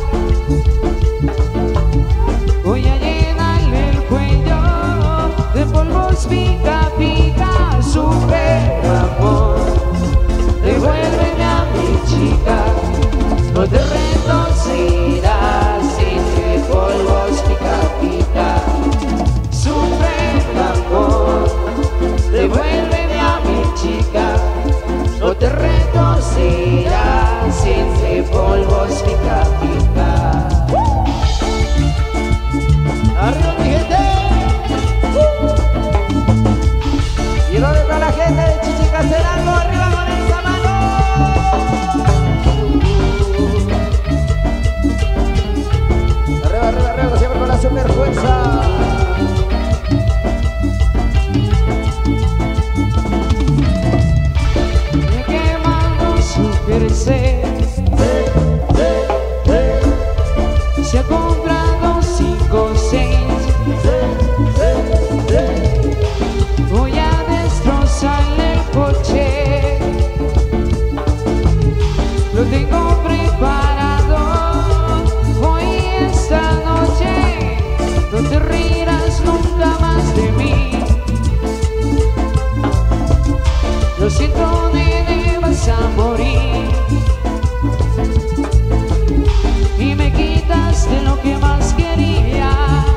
Voy a llenarle el cuello de polvos pica pica. Super amor, devuélveme a mi chica. No te retorcerás entre polvos pica pica. Super amor, devuélveme a mi chica. No te retorcerás entre polvos pica pica. ¡Arriba mi gente! ¿Y dónde está la gente de Chichicacerango? ¡Arriba con esa mano! Se ha comprado cinco o seis. Voy a destrozarle el coche. Lo tengo preparado. Hoy esta noche no te rirás nunca más de mí. Lo siento, nene, vas a morir. Y me quitaste lo que más quería.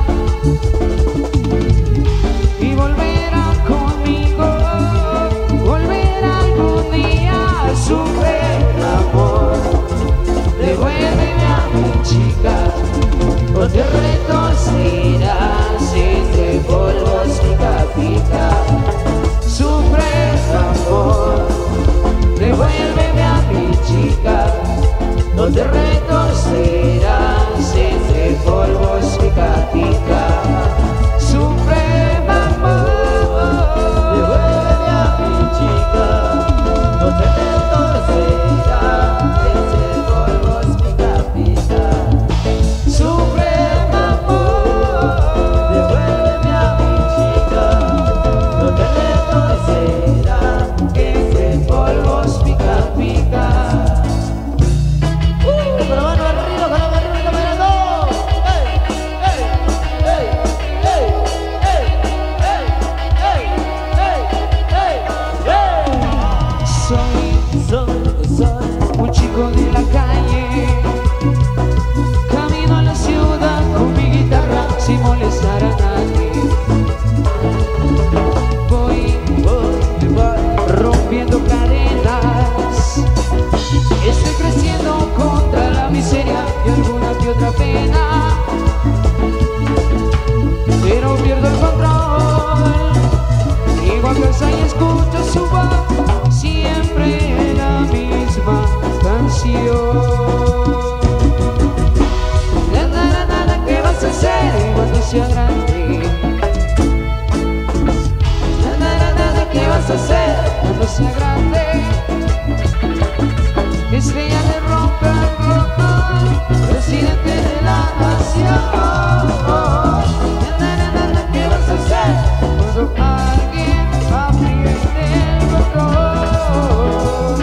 Y volverá conmigo, volverá algún día a sufrir amor. Devuélveme a mi chica, o te retorcerás entre polvos pica pica. Sufre amor, devuélveme a mi chica, no te retorcerás entre polvos pica pica. Sufre amor, devuélveme a mi chica, no te retorcerás entre polvos pica pica. Sufre amor, devuélveme a mi chica, no te retorcerás entre polvos pica pica. Con la mano arriba, con la mano arriba, caminando. ¡Ey! ¡Ey! ¡Ey! ¡Ey! ¡Ey! ¡Ey! ¡Ey! ¡Ey! ¡Ey! Soy, soy, soy un chico de la calle. Camino a la ciudad con mi guitarra sin molestar a nadie. Voy, voy, voy rompiendo cadenas. Estoy creciendo contra la miseria y alguna que otra pena, pero pierdo el control. Llego a casa y escucho su voz, siempre la misma canción. Nada, nada, nada, ¿qué vas a hacer cuando sea grande? Nada, nada, nada, ¿qué vas a hacer cuando sea grande? Estrella de rock and roll, presidente de la nación. Nada, nada, ¿qué vas a hacer cuando alguien apriete el botón?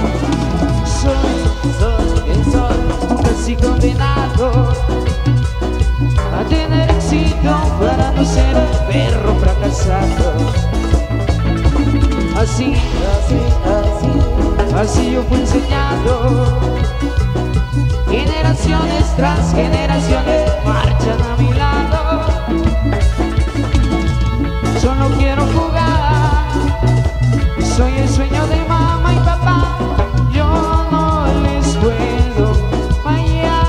Soy, soy, el sol, casi condenado a tener éxito para no ser un perro fracasado. Así, así, así, así yo fui enseñado. Generaciones tras generaciones marchan a mi lado. Solo quiero jugar, soy el sueño de mamá y papá. Yo no les puedo fallar.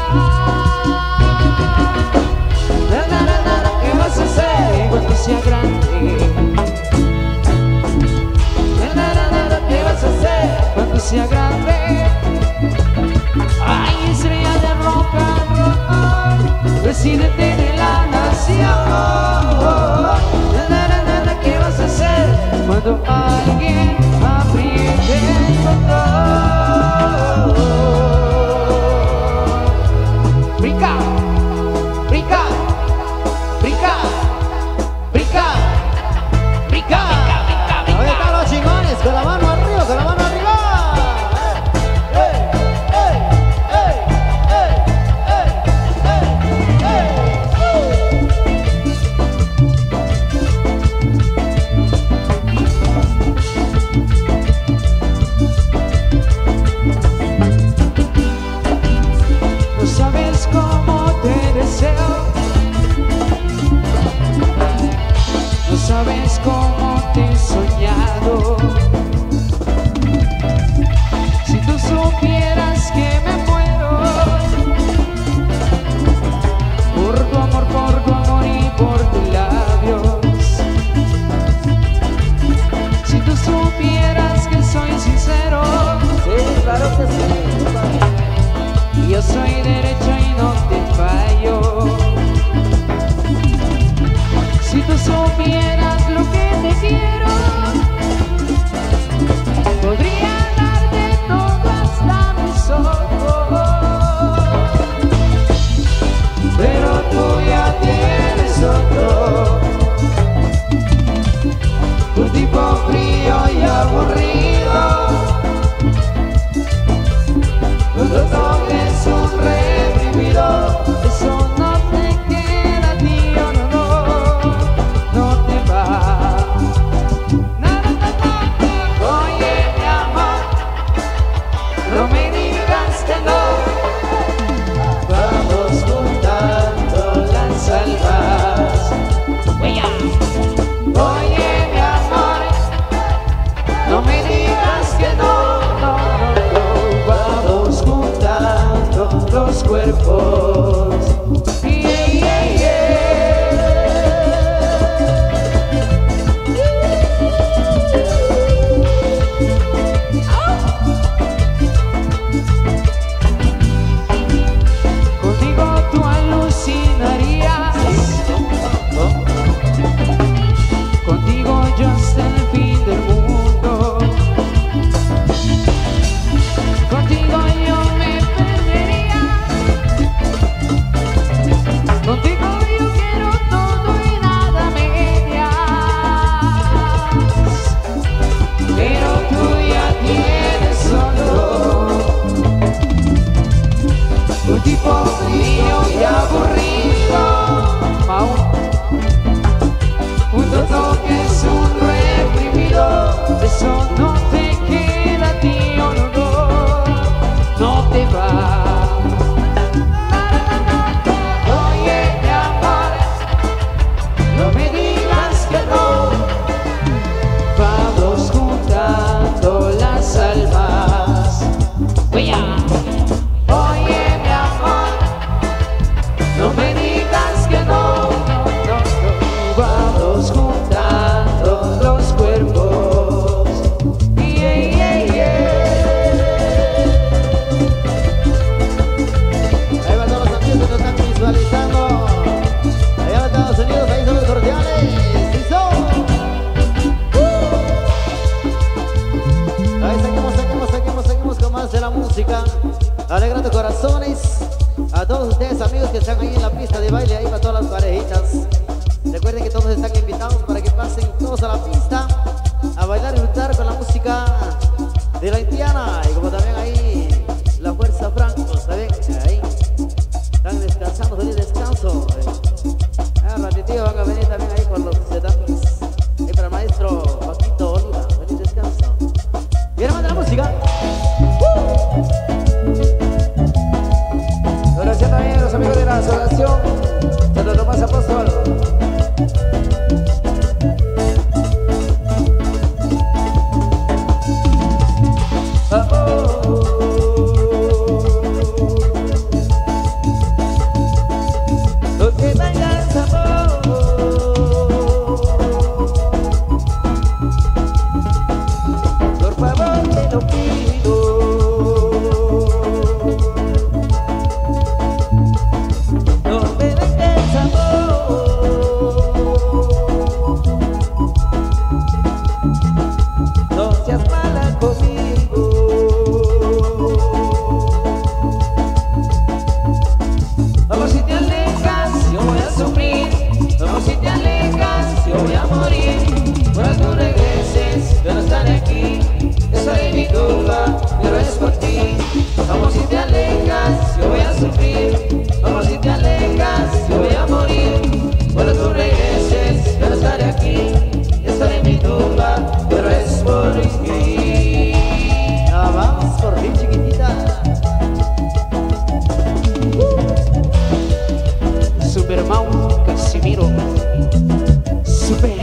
Nada, nada, nada, ¿qué vas a hacer cuando sea grande? ¿Qué vas a hacer cuando sea grande? Ay, estrella de rock and roll, presidente los cuerpos. Yeah, yeah, yeah. Contigo tú alucinarías, contigo yo hasta el fin del mundo, contigo yo me perdería, contigo yo quiero todo y nada medias, pero tú ya tienes solo un tipo frío y aburrido, un tonto que es un reprimido. Eso no te queda a ti, oh, no, no, no te va. Oye, mi amor, no me digas que no. Vamos juntando las almas. Oye, oye, mi amor, no me digas que no, no, no, vamos juntando los cuerpos. Yeah, yeah, yeah. Ahí van todos los amigos que nos están visualizando. Allá en Estados Unidos, ahí son los cordiales. ¡Sí son! Ahí seguimos, seguimos, seguimos, seguimos con más de la música, alegrando corazones. A todos ustedes, amigos que están ahí en la pista de baile, ahí para todas las parejitas. Recuerden que todos están invitados para que pasen todos a la pista a bailar y disfrutar con la música de la Indiana. Y como también ahí la Fuerza Franco, ¿saben? Ahí están descansando, feliz descanso. Ah, ratitito van a venir también ahí con los sedatos. Ahí para el maestro Paquito Oliva, feliz descanso. Y ahora manda la música. Gracias también a los amigos de la asociación Santo Tomás Apóstol. Oh, oh, oh. Lo que tengas amor, por favor te lo pido. Pero es por ti. Vamos, si te alejas, yo voy a sufrir. Vamos, si te alejas, yo voy a morir. Cuando tú regreses, yo no estaré aquí. Estaré en mi tumba, pero es por ti. Nada más por ti, chiquitita. uh. Superman Casimiro. Super.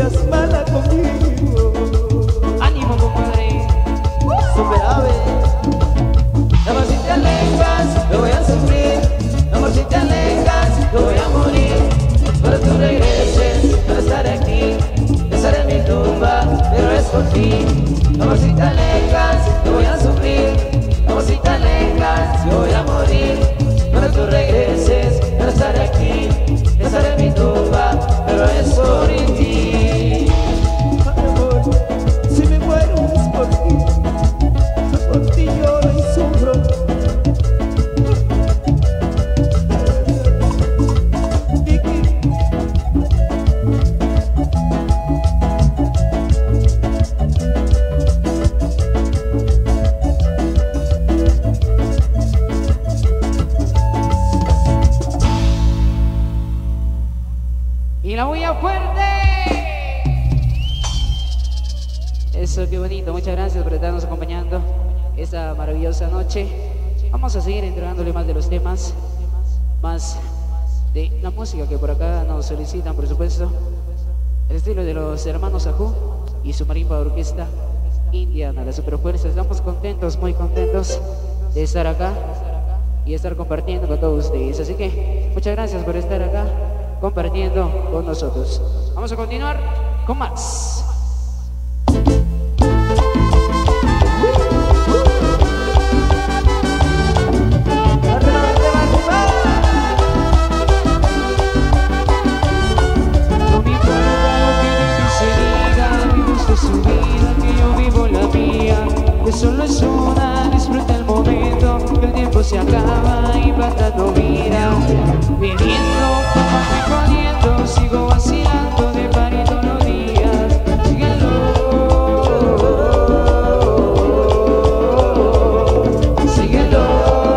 seas mala conmigo. Ánimo, compadre. Superable. Amor, si te alejas, yo voy a sufrir. Amor, si te alejas, yo voy a morir. Cuando tú regreses, para estar aquí, estaré en mi tumba, pero es por ti. Amor, si te alejas, yo voy a sufrir. Amor, si te alejas, yo voy a morir. Cuando tú regreses, para estar aquí, estaré en mi tumba, pero es por ti. Amor, si me muero es por ti. Por ti lloro y sufro. Vicky. Y la bulla fuerte. Eso, qué bonito. Muchas gracias por estarnos acompañando esta maravillosa noche. Vamos a seguir entregándole más de los temas, más de la música que por acá nos solicitan, por supuesto. El estilo de los hermanos Ajú y su marimba orquesta indiana, la superfuerza. Estamos contentos, muy contentos de estar acá y estar compartiendo con todos ustedes. Así que muchas gracias por estar acá compartiendo con nosotros. Vamos a continuar con más. Su vida, que yo vivo la mía, que solo es una, disfruta el momento, que el tiempo se acaba y para atrás no mira. Viviendo, tomando y jodiendo, sigo vacilando de party todos los días. Síguelo, síguelo.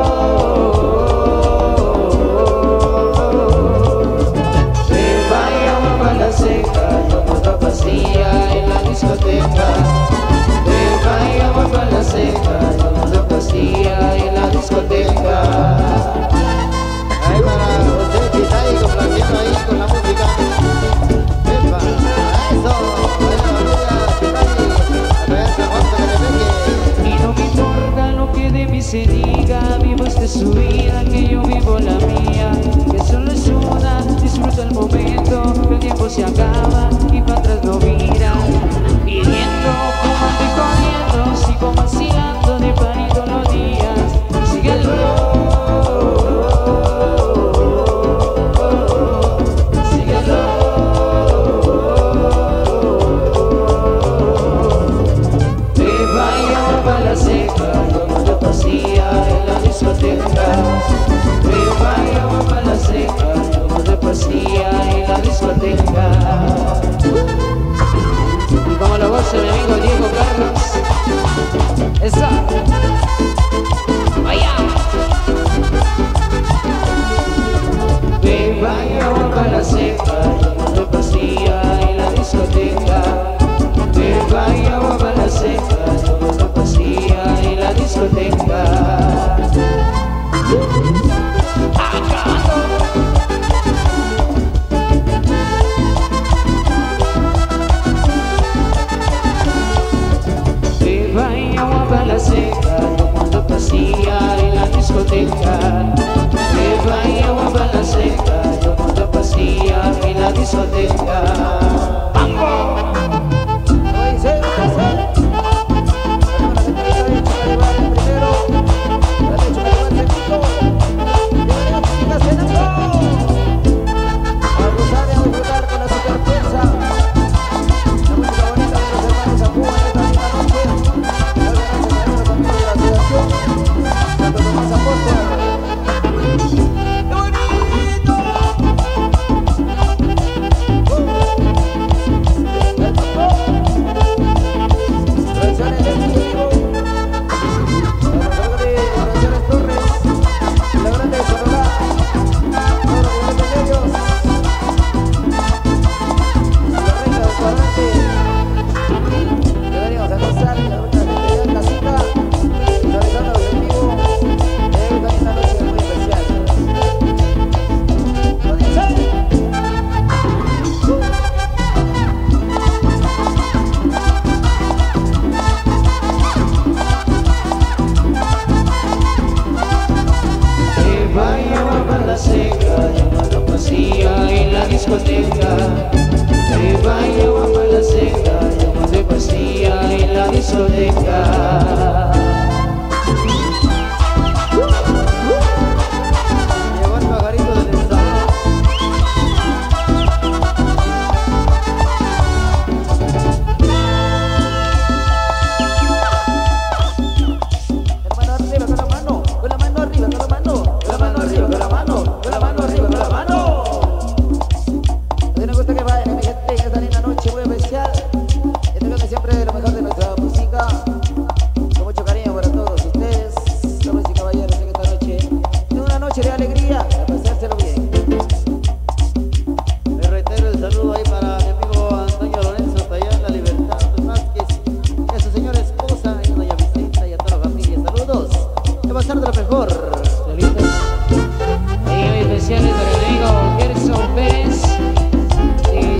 Se vaya para la seca, tomo otra pastilla en la discoteca. De vaya voy para la seca, tomo la pastilla en la discoteca. Ahí para usted que está ahí complaciendo ahí con la música. ¡Epa! ¡Eso! Y no me importa lo que de mí se diga, vivo esta su vida, que yo vivo la mía, que solo es una, disfruta el momento, que el tiempo se acaba y para atrás no mira. Pidiendo, fumando y corriendo, sigo vacilando de party todos los días. Síguelo, síguelo. Te vaya para la seca, tomando pastilla en la discoteca. Te vaya para la seca, tomando pastilla en la discoteca. Y como lo goza mi amigo Diego Carlos. Esa. Vaya. Te vaya para la seca, tomando pastilla en la discoteca. Te vaya para la seca, tomando pastilla en la discoteca. Te vaya para la seca, tomando pastilla en la discoteca. Te vaya para la seca, tomando pastilla en la discoteca. ¡Vamos! ¡Qué bonito! gusta que vayan, mi gente, en esta linda noche muy especial. Y tengan siempre lo mejor de nuestra música. Con mucho cariño para todos ustedes, damas y caballeros, en esta noche. Es una noche de alegría, de pasárselo bien. Le reitero el saludo ahí para mi amigo Antonio Lorenzo, allá en La Libertad, Vázquez, y a su señora esposa, y doña Vicenta, y a toda la familia. Saludos, de pasar de lo mejor. Saludos. Y muy especiales para el amigo Gerson Pérez. Y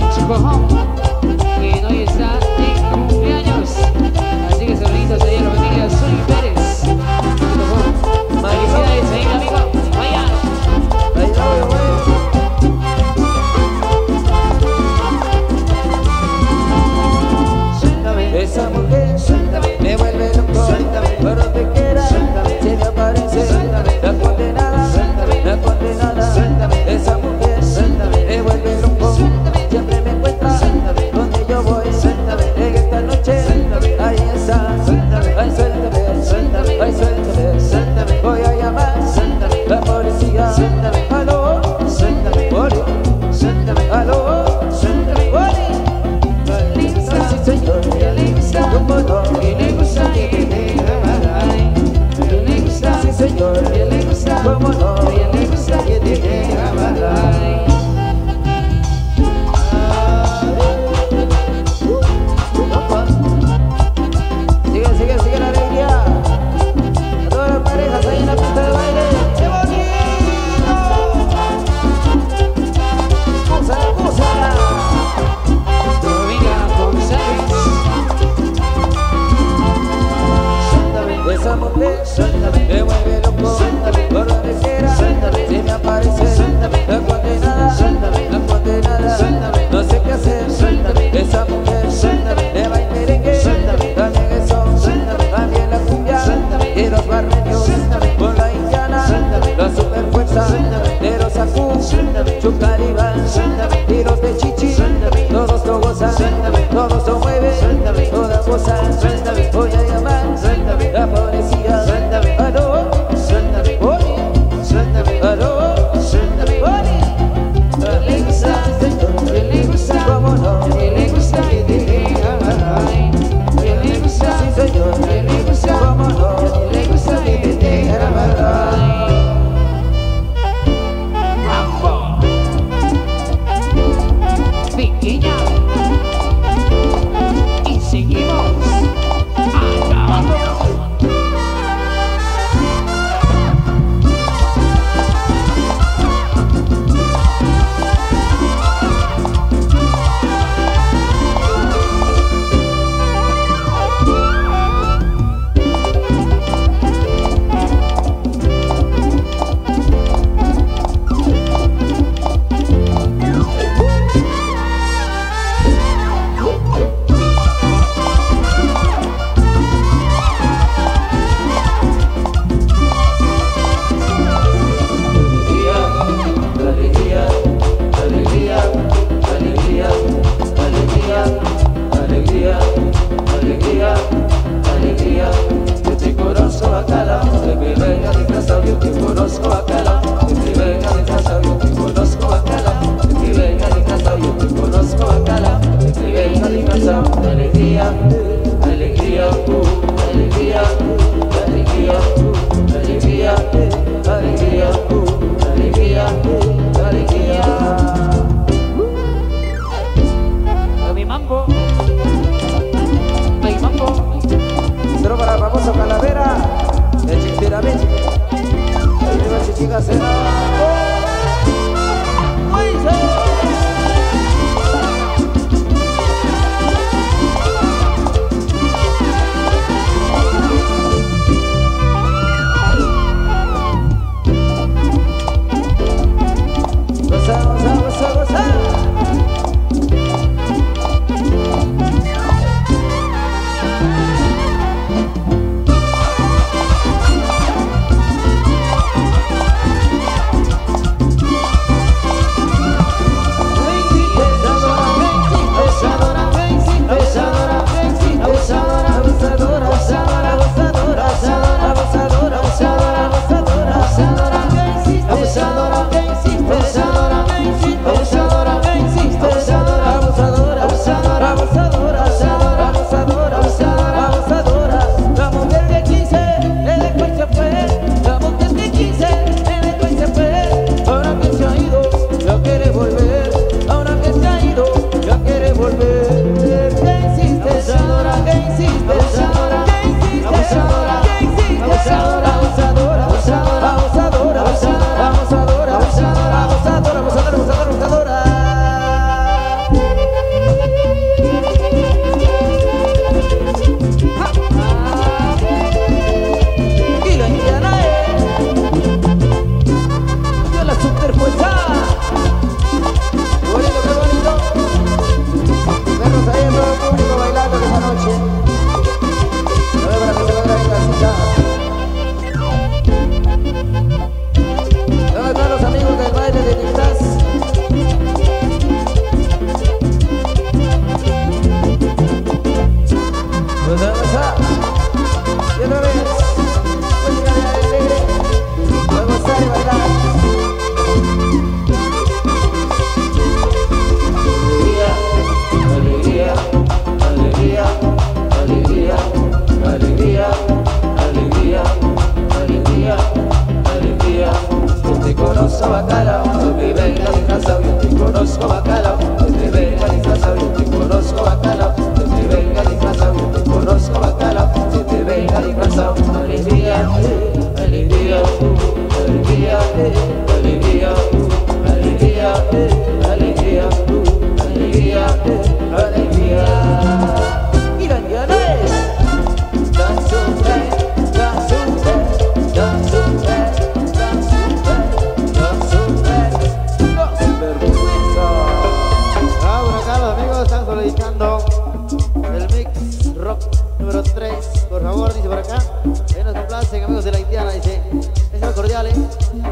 solicitando el mix rock número tres, por favor, dice por acá. Ahí nos complacen, amigos de la Indiana, dice. Es cordial, ¿eh?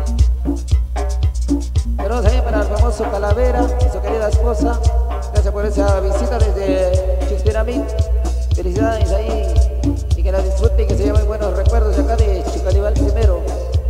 Tenemos también para el famoso Calavera y su querida esposa. Gracias por esa visita desde Chispiramí. Felicidades ahí y que la disfruten y que se lleven buenos recuerdos de acá de Chucalibal primero.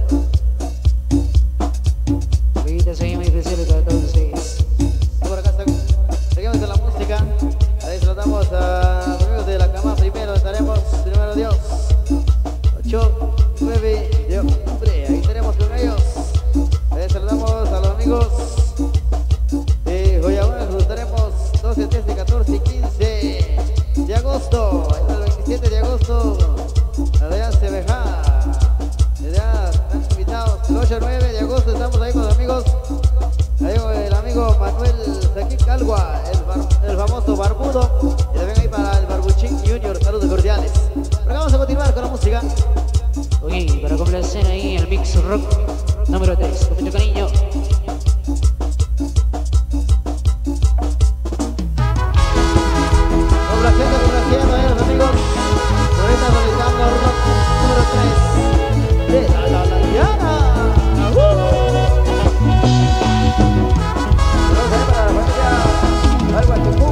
Amiguitas ahí muy especiales para todos ustedes. Por acá seguimos con la música. Ahí saludamos a los amigos de la cama primero. Estaremos primero Dios. ocho, nueve de octubre. Ahí tenemos con ellos. Ahí saludamos a los amigos de Joyabuena. Estaremos doce, trece, catorce y quince de agosto. Ahí el veintisiete de agosto. Adrián Cebejá. Ya están invitados. El ocho, nueve de agosto estamos ahí con los amigos. Ahí con el amigo Manuel Saquín Calgua, el, bar, el famoso barbudo. Y también ahí para el Barbuchín Junior. Saludos cordiales. Pero vamos a continuar con la música. Ok, para complacer ahí el mix rock número tres, con mucho cariño. Complaciendo, complaciendo ahí los amigos. Ahorita solicitando rock número tres de la la la Indiana. Saludos ahí para la familia Alba Tucú.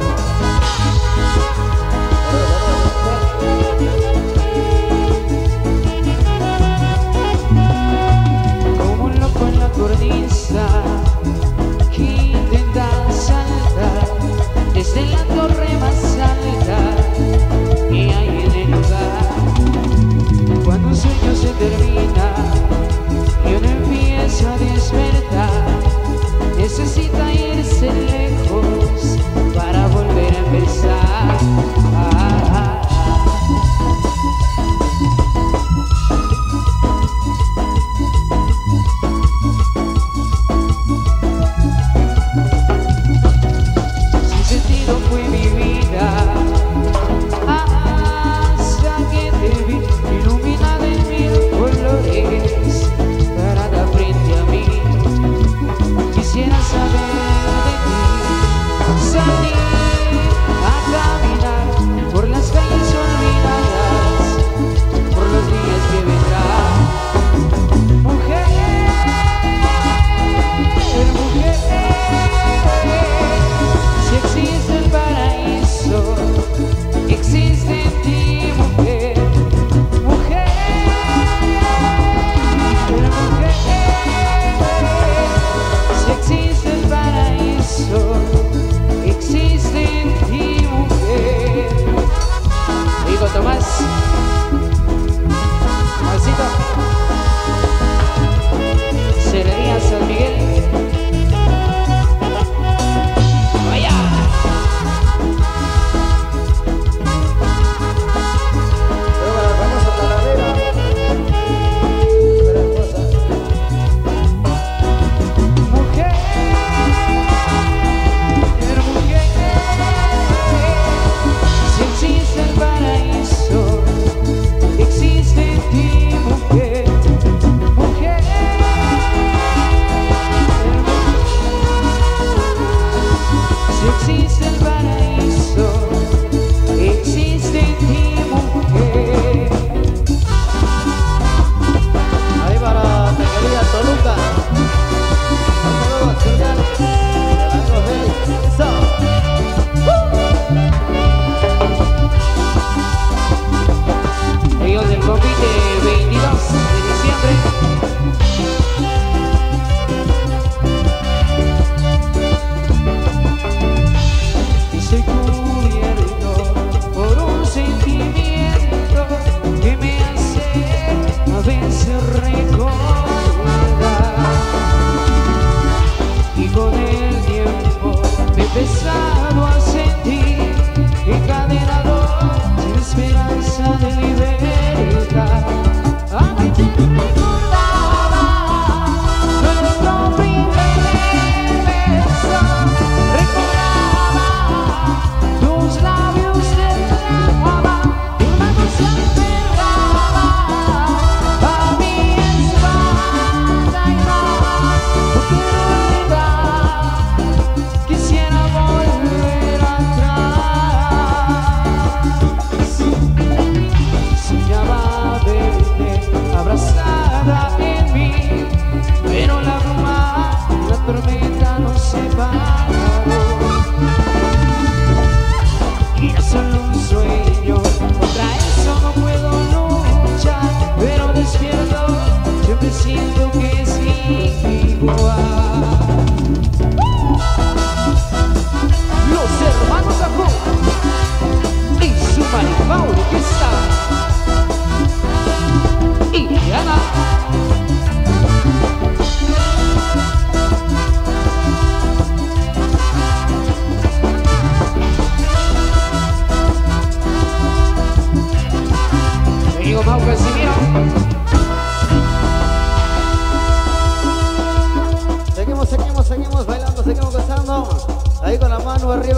Como un loco en la cornisa que intenta saltar desde la torre más alta que hay en el lugar. Cuando un sueño se termina y uno empieza a despertar, necesita irse lejos para volver a empezar. Ah, ah, ah. Sin sentido fue mi vida hasta que te vi iluminada en mil colores, parada frente a mí. Quisiera saber de ti, salir a caminar por las calles olvidadas, por los días que vendrán. Mujer, mujer, si existe el paraíso,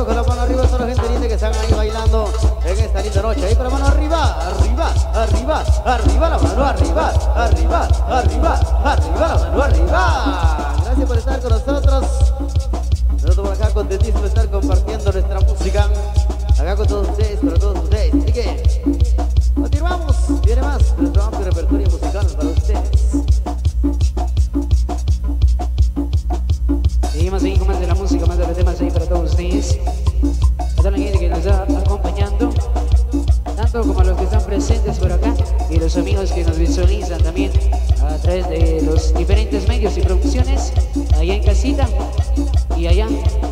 con la mano arriba, toda la gente linda que están ahí bailando en esta linda noche. Ahí con la mano arriba, arriba, arriba, arriba, la mano arriba, arriba, arriba, arriba, la mano arriba. Gracias por estar con nosotros. Nosotros por acá contentísimos de estar compartiendo nuestra música. Acá con todos ustedes, para todos ustedes. Así que continuamos. Viene más de nuestro amplio repertorio musical para ustedes. Seguimos ahí con más de la música, más de los temas ahí para todos ustedes. A toda la gente que nos está acompañando, tanto como a los que están presentes por acá y los amigos que nos visualizan también a través de los diferentes medios y producciones allá en casita y allá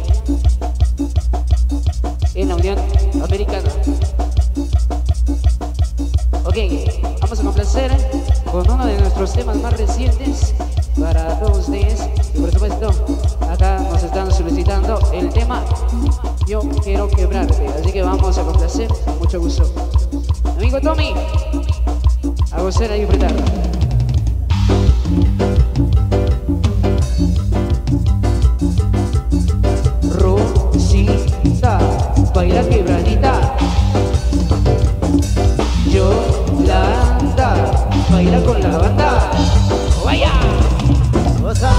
en la Unión Americana. Ok, vamos a complacer con uno de nuestros temas más recientes para todos ustedes y por supuesto acá nos están solicitando el tema Yo Quiero Quebrarte, así que vamos a complacer con mucho gusto. Amigo Tommy, a gozar, a disfrutar. Rosita, baila quebradita. Yolanda, baila con la banda. ¡Vaya! Goza.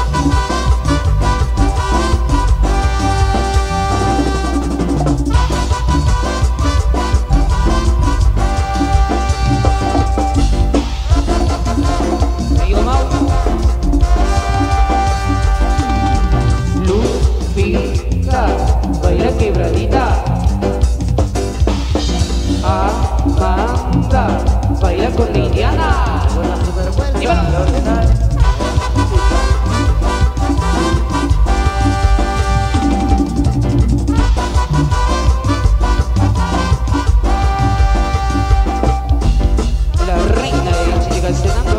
Amigo Mau. Lupita, baila quebradita. Amanda, baila con la Indiana. Con la superfuerza. Y va. La original. La reina de Chichicastenango.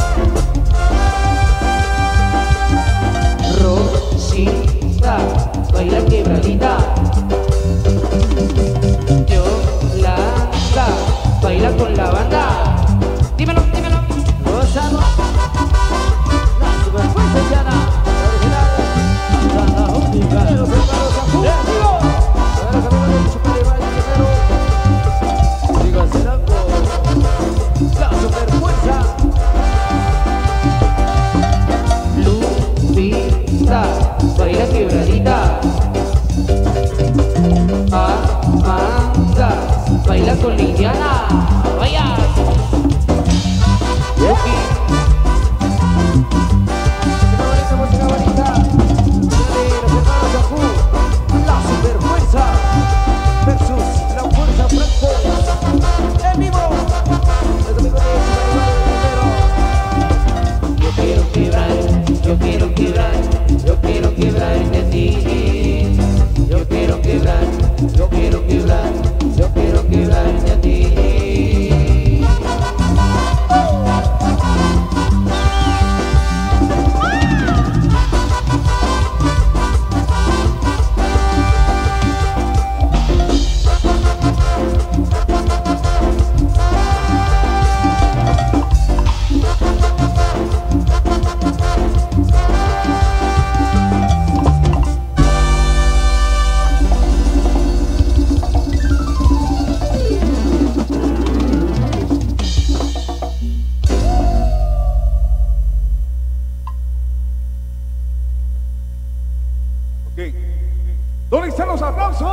Rosita, baila quebradita. Yolanda, baila con la banda. Dímelo, dímelo. Gozando. La superfuerza Indiana. La original. La única. De los hermanos Ajú. A ver, los amigos de Chucariba y Guerrero. Sigan cenando. La superfuerza. Lupita, baila quebradita. Amanda, baila con la Indiana. Vaya. Música bonita, música bonita. De los hermanos Ajú. La superfuerza versus la fuerza Franco. En vivo. Los amigos de Chucariba y Guerrero. Yo quiero quebrar, yo quiero quebrar, yo quiero quebrarte a ti. Yo quiero quebrar, yo quiero quebrar, yo quiero quebrarte a ti. ¿Dónde están los aplausos?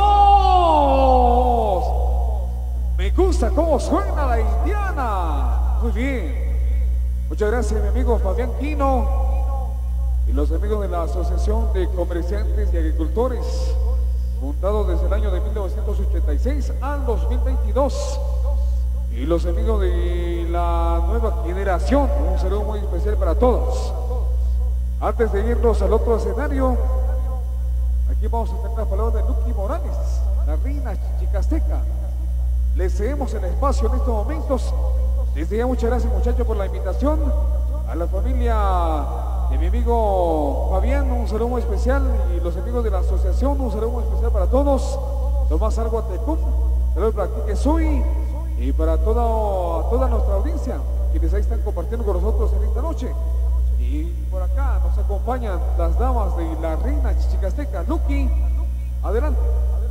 Me gusta cómo suena la Indiana. Muy bien. Muchas gracias, mi amigo Fabián Quino y los amigos de la Asociación de Comerciantes y Agricultores, fundado desde el año de mil novecientos ochenta y seis al dos mil veintidós. Y los amigos de la nueva generación, un saludo muy especial para todos. Antes de irnos al otro escenario, aquí vamos a tener la palabra de Lucky Morales, la reina chichicasteca. Le cedemos el espacio en estos momentos. Desde ya muchas gracias, muchachos, por la invitación. A la familia de mi amigo Fabián, un saludo muy especial. Y los amigos de la asociación, un saludo muy especial para todos. Tomás Algo Tecum, saludos para ti que soy. Y para toda, toda nuestra audiencia, quienes ahí están compartiendo con nosotros en esta noche. Y por acá nos acompañan las damas de la reina chichicasteca. Lucky, adelante.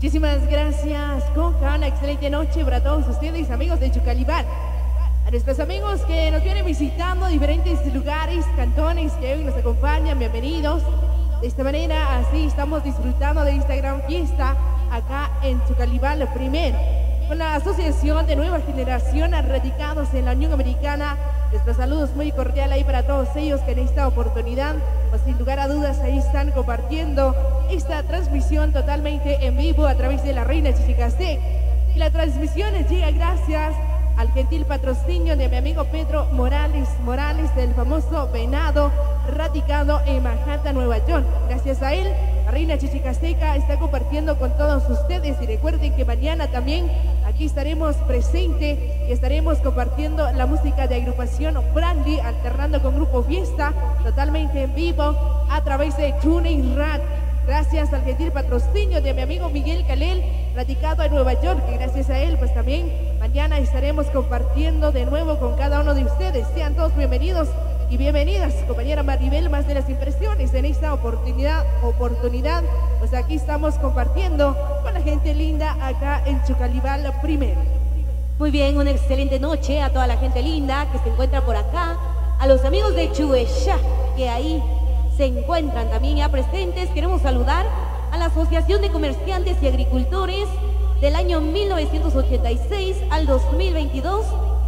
Muchísimas gracias, Coca. Una excelente noche para todos ustedes, amigos de Chucalibán. A nuestros amigos que nos vienen visitando de diferentes lugares, cantones que hoy nos acompañan, bienvenidos. De esta manera, así estamos disfrutando de esta gran fiesta acá en Chucalibán, lo primero. Con la Asociación de Nueva Generación Radicados en la Unión Americana, nuestros saludos muy cordiales ahí para todos ellos que en esta oportunidad, pues sin lugar a dudas, ahí están compartiendo esta transmisión totalmente en vivo a través de la Reina Chichicastec. Y la transmisión llega gracias al gentil patrocinio de mi amigo Pedro Morales Morales, del famoso Venado, radicado en Manhattan, Nueva York. Gracias a él, la Reina Chichicasteca está compartiendo con todos ustedes, y recuerden que mañana también aquí estaremos presentes y estaremos compartiendo la música de agrupación Brandy, alternando con Grupo Fiesta, totalmente en vivo a través de Tuning Rad. Gracias al gentil patrocinio de mi amigo Miguel Calel, radicado en Nueva York, y gracias a él, pues también mañana estaremos compartiendo de nuevo con cada uno de ustedes. Sean todos bienvenidos y bienvenidas, compañera Maribel, más de las impresiones en esta oportunidad, oportunidad, pues aquí estamos compartiendo con la gente linda acá en Chucalibán primero. Muy bien, una excelente noche a toda la gente linda que se encuentra por acá, a los amigos de Chuecha, que ahí se encuentran también ya presentes. Queremos saludar a la Asociación de Comerciantes y Agricultores del año mil novecientos ochenta y seis al dos mil veintidós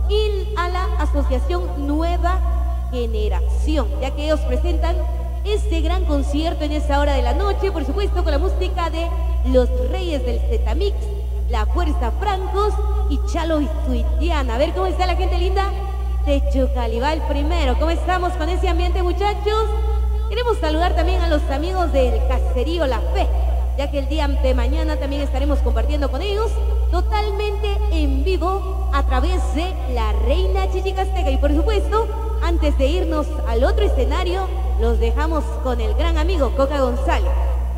y a la Asociación Nueva Generación, ya que ellos presentan este gran concierto en esta hora de la noche, por supuesto con la música de los Reyes del Zetamix, La Fuerza Francos y Chalo y su Indiana. A ver cómo está la gente linda de Chucalibán primero. ¿Cómo estamos con ese ambiente, muchachos? Queremos saludar también a los amigos del Caserío La Fe, ya que el día de mañana también estaremos compartiendo con ellos totalmente en vivo a través de la Reina Chichicasteca. Y por supuesto, antes de irnos al otro escenario, los dejamos con el gran amigo Coca González.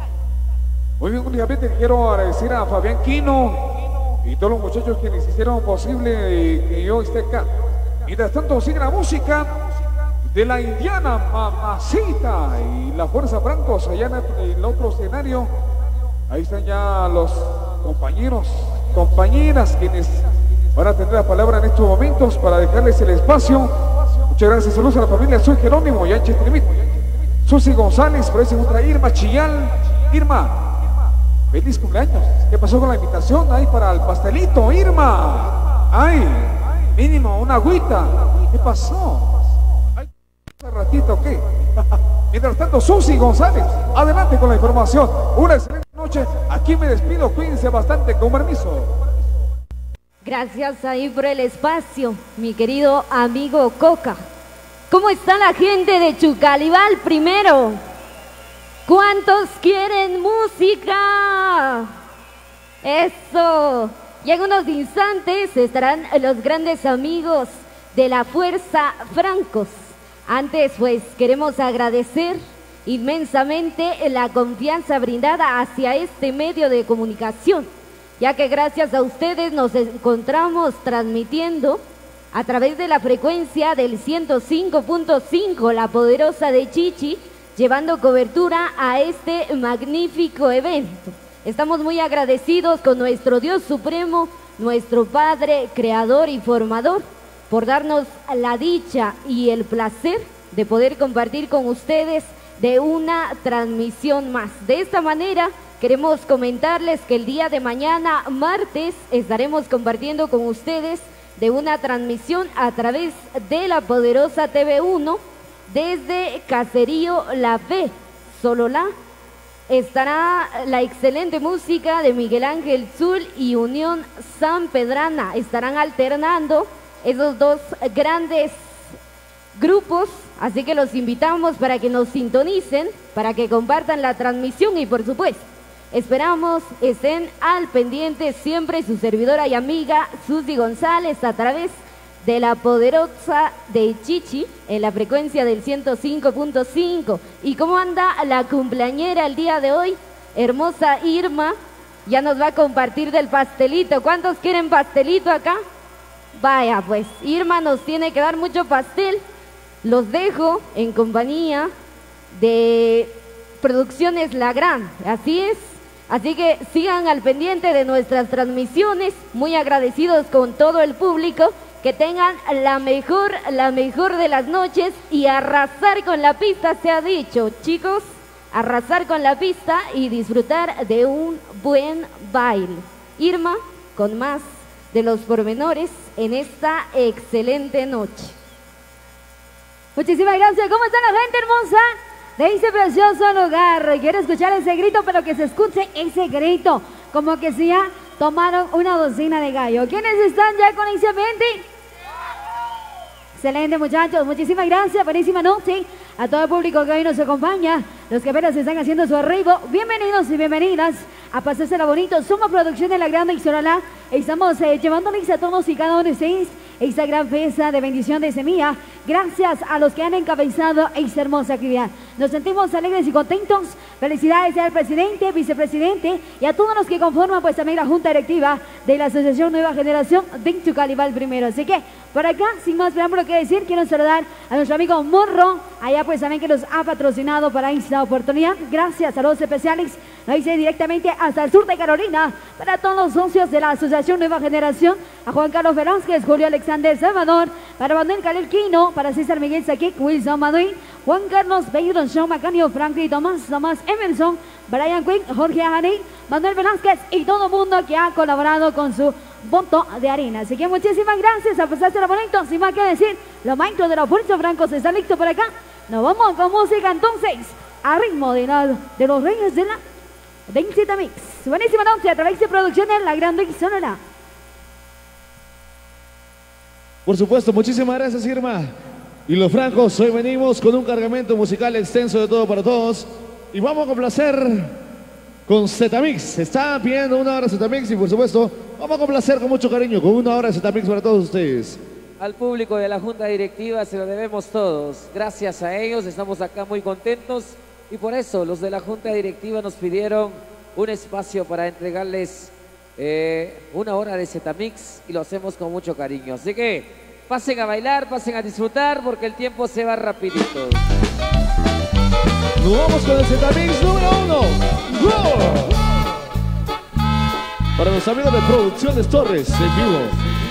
Muy bien, únicamente quiero agradecer a Fabián Quino y todos los muchachos que nos hicieron posible que yo esté acá. Mientras tanto, sigue la música de la Indiana, Mamacita, y la Fuerza Francos allá en el otro escenario. Ahí están ya los compañeros, compañeras quienes van a tener la palabra en estos momentos para dejarles el espacio. Muchas gracias, saludos a la familia Soy Jerónimo, Yanche Trimit, Susi González, por ese otra Irma Chillal. Irma, feliz cumpleaños. ¿Qué pasó con la invitación ahí para el pastelito, Irma? Ay, mínimo una agüita. ¿Qué pasó? ¿Hace ratito qué? Mientras tanto, Susi González, adelante con la información. Una excelente noche. Aquí me despido. Cuídense bastante. Con permiso. Gracias ahí por el espacio, mi querido amigo Coca. ¿Cómo está la gente de Chucalibán primero? ¿Cuántos quieren música? Eso. Y en unos instantes estarán los grandes amigos de la Fuerza Francos. Antes, pues, queremos agradecer inmensamente la confianza brindada hacia este medio de comunicación, ya que gracias a ustedes nos encontramos transmitiendo a través de la frecuencia del ciento cinco punto cinco, la poderosa de Chichi, llevando cobertura a este magnífico evento. Estamos muy agradecidos con nuestro Dios Supremo, nuestro Padre, Creador y Formador, por darnos la dicha y el placer de poder compartir con ustedes de una transmisión más. De esta manera, queremos comentarles que el día de mañana, martes, estaremos compartiendo con ustedes de una transmisión a través de la poderosa T V uno desde Caserío La Fe, Sololá. Estará la excelente música de Miguel Ángel Zul y Unión San Pedrana. Estarán alternando esos dos grandes grupos, así que los invitamos para que nos sintonicen, para que compartan la transmisión y por supuesto esperamos estén al pendiente siempre su servidora y amiga Susi González a través de la poderosa de Chichi en la frecuencia del ciento cinco punto cinco. ¿Y cómo anda la cumpleañera el día de hoy? Hermosa Irma ya nos va a compartir del pastelito. ¿Cuántos quieren pastelito acá? Vaya, pues Irma nos tiene que dar mucho pastel. Los dejo en compañía de Producciones La Gran. Así es, Así que sigan al pendiente de nuestras transmisiones, muy agradecidos con todo el público, que tengan la mejor, la mejor de las noches y arrasar con la pista, se ha dicho, chicos, arrasar con la pista y disfrutar de un buen baile. Irma, con más de los pormenores en esta excelente noche. Muchísimas gracias. ¿Cómo está la gente hermosa de ese precioso lugar? Quiero escuchar ese grito, pero que se escuche ese grito, como que si ya tomaron una docena de gallo. ¿Quiénes están ya con ese ambiente? Excelente, muchachos. Muchísimas gracias. Buenísima noche a todo el público que hoy nos acompaña. Los que apenas están haciendo su arribo, bienvenidos y bienvenidas a pasársela bonito. Somos Producción de la Grande y Sorala. Estamos eh, llevándoles a todos y cada uno de ustedes esta gran fiesta de bendición de semilla. Gracias a los que han encabezado esta hermosa actividad. Nos sentimos alegres y contentos. Felicidades al presidente, vicepresidente y a todos los que conforman pues también la junta directiva de la Asociación Nueva Generación de Chucalibal primero. Así que por acá, sin más preámbulo que decir, quiero saludar a nuestro amigo Morro, allá pues también que nos ha patrocinado para esta oportunidad. Gracias, saludos especiales. Lo hice directamente hasta el sur de Carolina para todos los socios de la Asociación Nueva Generación, a Juan Carlos Velázquez, Julio Alexander Salvador, para Manuel Calel Quino, para César Miguel Saquic, Wilson Manuel, Juan Carlos Pedro, Sean Macanio, Franklin Tomás, Tomás Emerson, Brian Quinn, Jorge Ajani, Manuel Velázquez y todo el mundo que ha colaborado con su voto de arena. Así que muchísimas gracias, a pasarse la bonito, sin más que decir, los maestros de la Fuerza Francos están listos por acá. Nos vamos con música entonces, a ritmo de, la, de los Reyes de la Densita Mix. Buenísima noche a través de Producciones La Grande y Sonora. Por supuesto, muchísimas gracias, Irma. Y los Francos, hoy venimos con un cargamento musical extenso de todo para todos. Y vamos a complacer con Zetamix. Están pidiendo una hora de Zetamix y por supuesto, vamos a complacer con mucho cariño con una hora de Zetamix para todos ustedes. Al público de la Junta Directiva se lo debemos todos. Gracias a ellos estamos acá muy contentos y por eso los de la Junta Directiva nos pidieron un espacio para entregarles eh, una hora de Zetamix y lo hacemos con mucho cariño. Así que pasen a bailar, pasen a disfrutar porque el tiempo se va rapidito. Nos vamos con el Zetamix número uno. ¡Go! Para los amigos de Producciones Torres en vivo.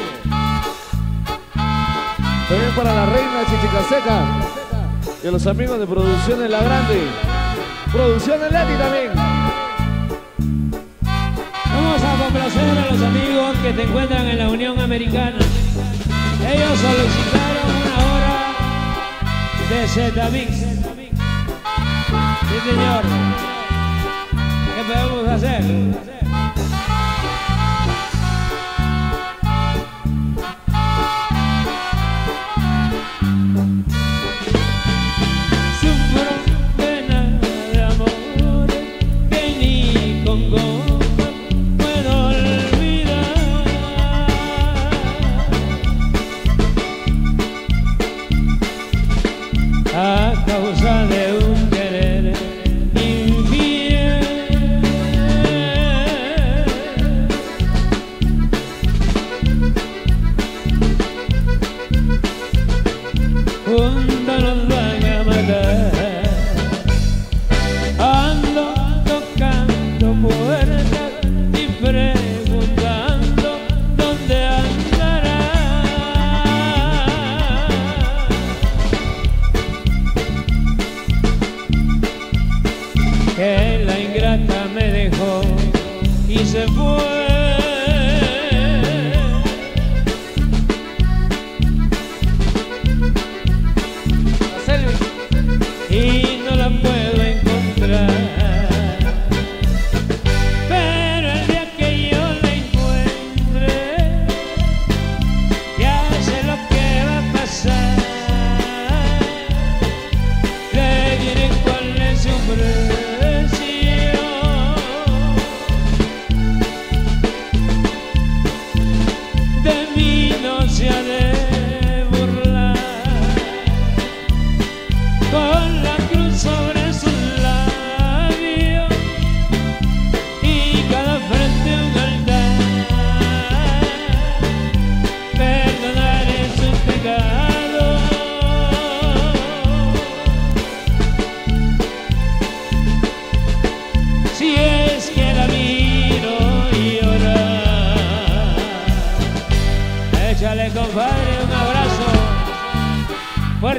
También para la reina Chichicaseca y a los amigos de Producciones La Grande. Producciones Leti también. Vamos a complacer a los amigos que se encuentran en la Unión Americana. Ellos solicitaron una hora de Zetamix. Sí, señor. ¿Qué podemos hacer? A causa de un querer infiel, juntos nos van a matar. Ando tocando puertas y preguntando dónde andará. Que la ingrata me dejó y se fue. Y no la puedo encontrar. Pero el día que yo la encuentre, ya sé lo que va a pasar. Le diré cuál es su precio.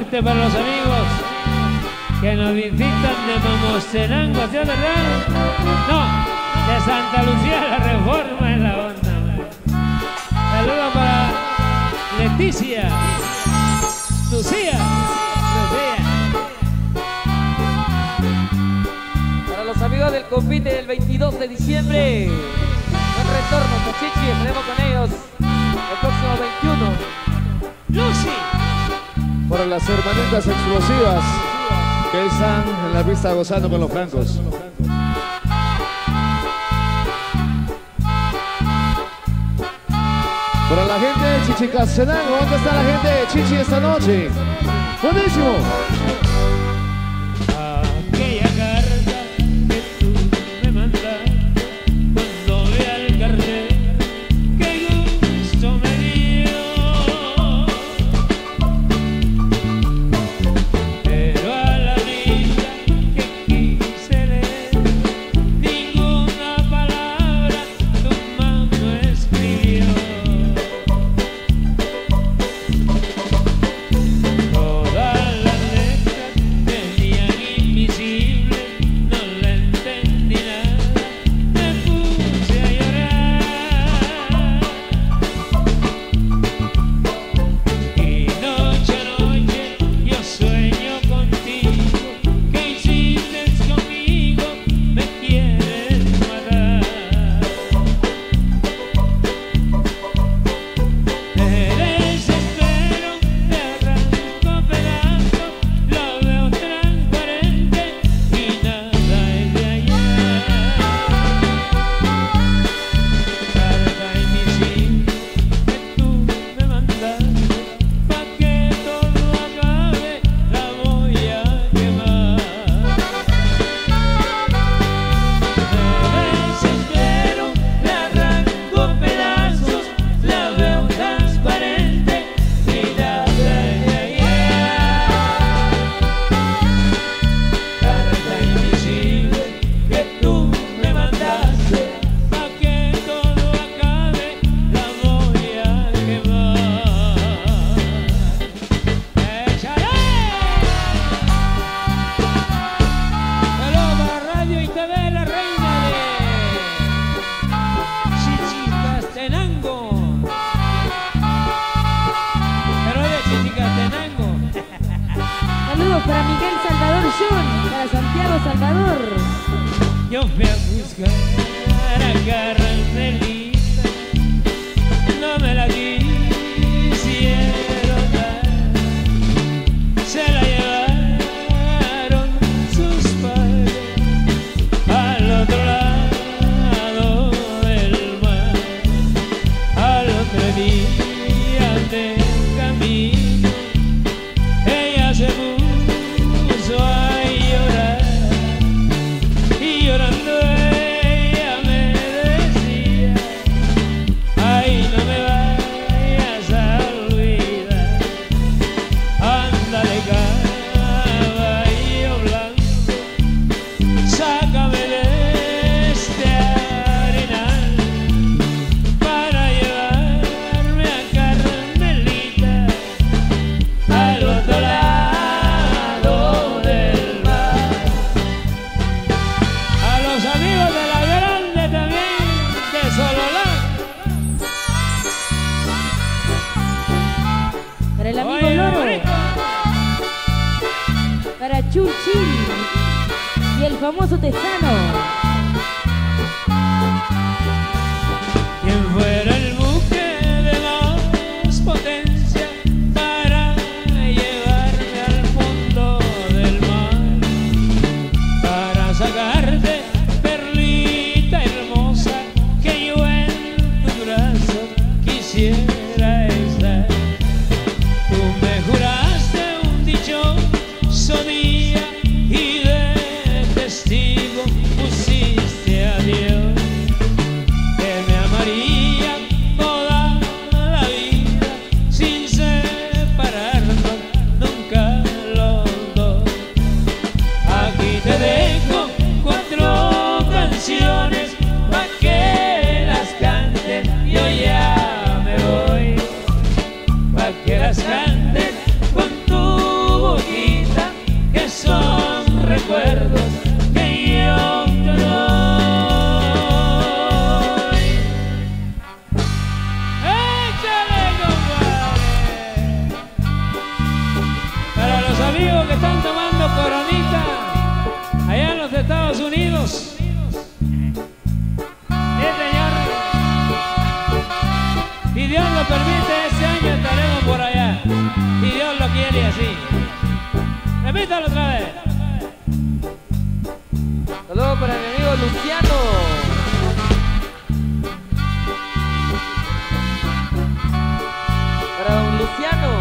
fuerte para los amigos que nos visitan de Momostenango, ¿sí es verdad? No, de Santa Lucía, la Reforma en la onda. Saludos para Leticia, Lucía, Lucía. Para los amigos del convite del veintidós de diciembre, buen retorno, Cachichi, estaremos con ellos el próximo veintiuno. Lucy. Para las hermanitas explosivas que están en la pista gozando con los francos. Para la gente de Chichicastenango, ¿dónde está la gente de Chichi esta noche? ¡Buenísimo! Aquella carta que tú me mandas cuando vi al carnet, qué gusto me dio. Pero a la niña que quise leer, ninguna palabra tu mano escribió. Todas las letras tenían invisible, no le entendí nada, me puse a llorar. Y noche a noche yo sueño contigo, que hiciste conmigo, me quieres matar. Te desespero, te arranco pedazos, lo veo transparente y nada es de allá. Carta invisible que tú me mandaste, pa' que todo acabe, la voy a quemar. Te desespero, te arranco pedazos, la veo transparente y nada es de allá. Carta invisible que tú me mandaste, pa' que todo acabe, la voy a quemar. ¡Échale! Saludos para Radio y T V La Reina de Chichicastenango. Pero de Chichicastenango. Saludos para Miguel Salvador Jun, para Santiago Salvador. Yo fui a buscar a Carmelita, no me la quisieron dar, se la llevaron sus padres al otro lado del mar. Al otro día de camino, ella se puso a llorar. Y llorando ella me decía, ay, no me vayas a olvidar. Ándale, caballo blanco, sácame de este arenal para llevarme a Carmelita al otro lado del mar. A los amigos de la grande también, de Sololá. Para el amigo Oye, Loro, bonito. para Chuchil y el famoso Tejano. Quien fuera el buque de más potencia para llevarme al fondo del mar, para sacarte, perlita hermosa, que yo en tu brazo quisiera estar. Tú me juraste un dichoso día y de testigo pusiste así. Repítalo otra vez. Saludos para mi amigo Luciano. Para don Luciano,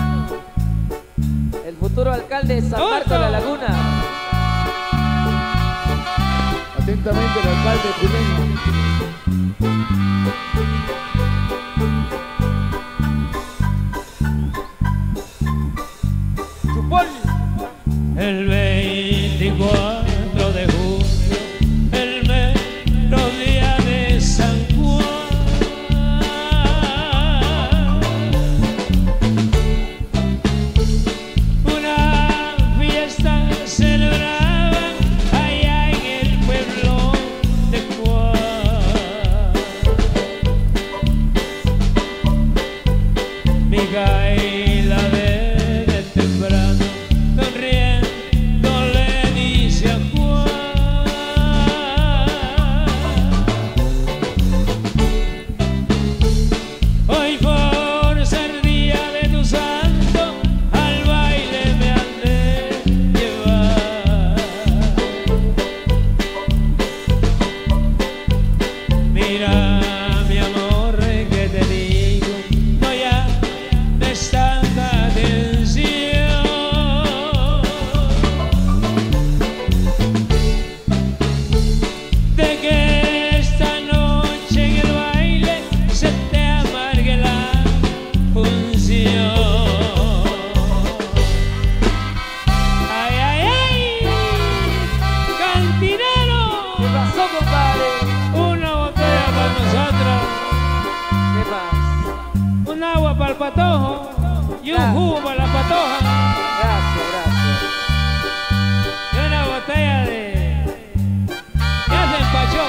el futuro alcalde de San Marcos de la Laguna. Atentamente el alcalde Julián. El veinticuatro de junio, el mero día de San Juan, una fiesta celebraban allá en el pueblo de Juan. Micaela desde temprano sonriendo le dice a Juan: hoy por ser día de tu santo al baile me han de llevar. Mira mi amor que te digo, no ya tanta atención, de que esta noche en el baile se te amargue la función. Ay, ay, ay, cantinero, ¿qué pasó, compadre? Una botella para nosotros. ¿Qué más? Un agua para el patojo y un jugo para la patoja. Gracias, gracias. Y una botella de... ¿Qué hace el pachón?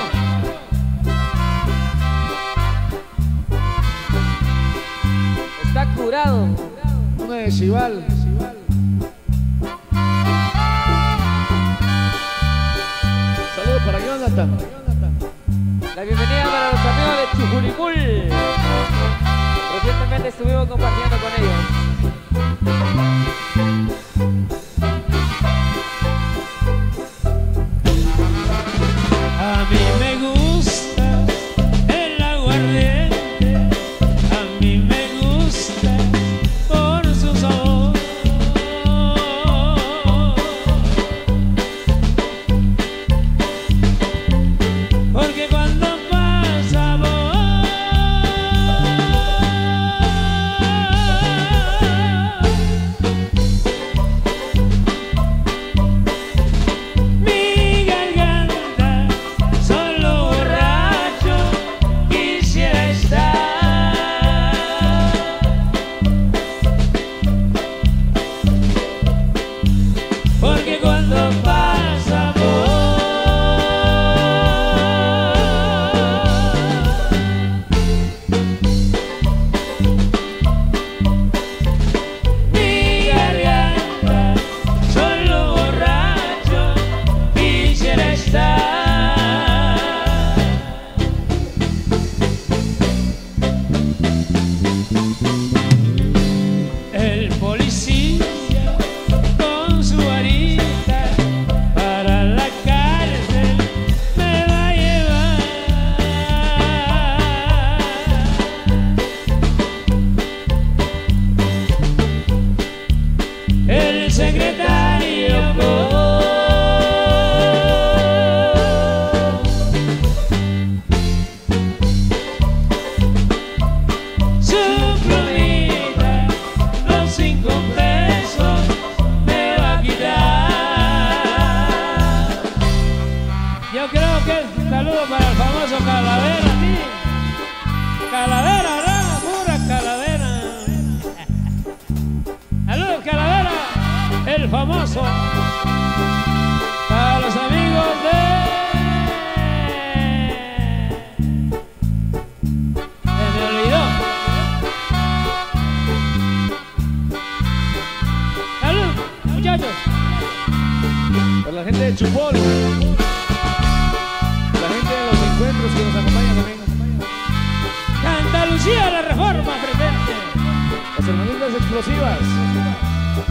Está curado. Una de Chival. Saludos para Jonathan. La bienvenida para los amigos de Chujulimul. Recientemente estuvimos compartiendo con ellos. A mí me gusta el aguardiente, a mí me gusta por su sabor. Porque cuando pasa mi garganta solo borracho quisiera estar. Porque cuando pasa mi garganta solo borracho quisiera estar. El policía con su varita para la cárcel me va a llevar. El secretario con su plumita, los cinco pesos me va a quitar. Yo creo que es un saludo para el famoso Calavera, ¿sí? Calavera, ¿verdad? Pura Calavera. Saludos, Calavera, el famoso. Para los amigos de... Se me olvidó. Salud, muchachos. Para la gente de Chupol. La gente de los encuentros que nos acompañan también. Santa Lucía, la Reforma presente. Las hermanitas explosivas.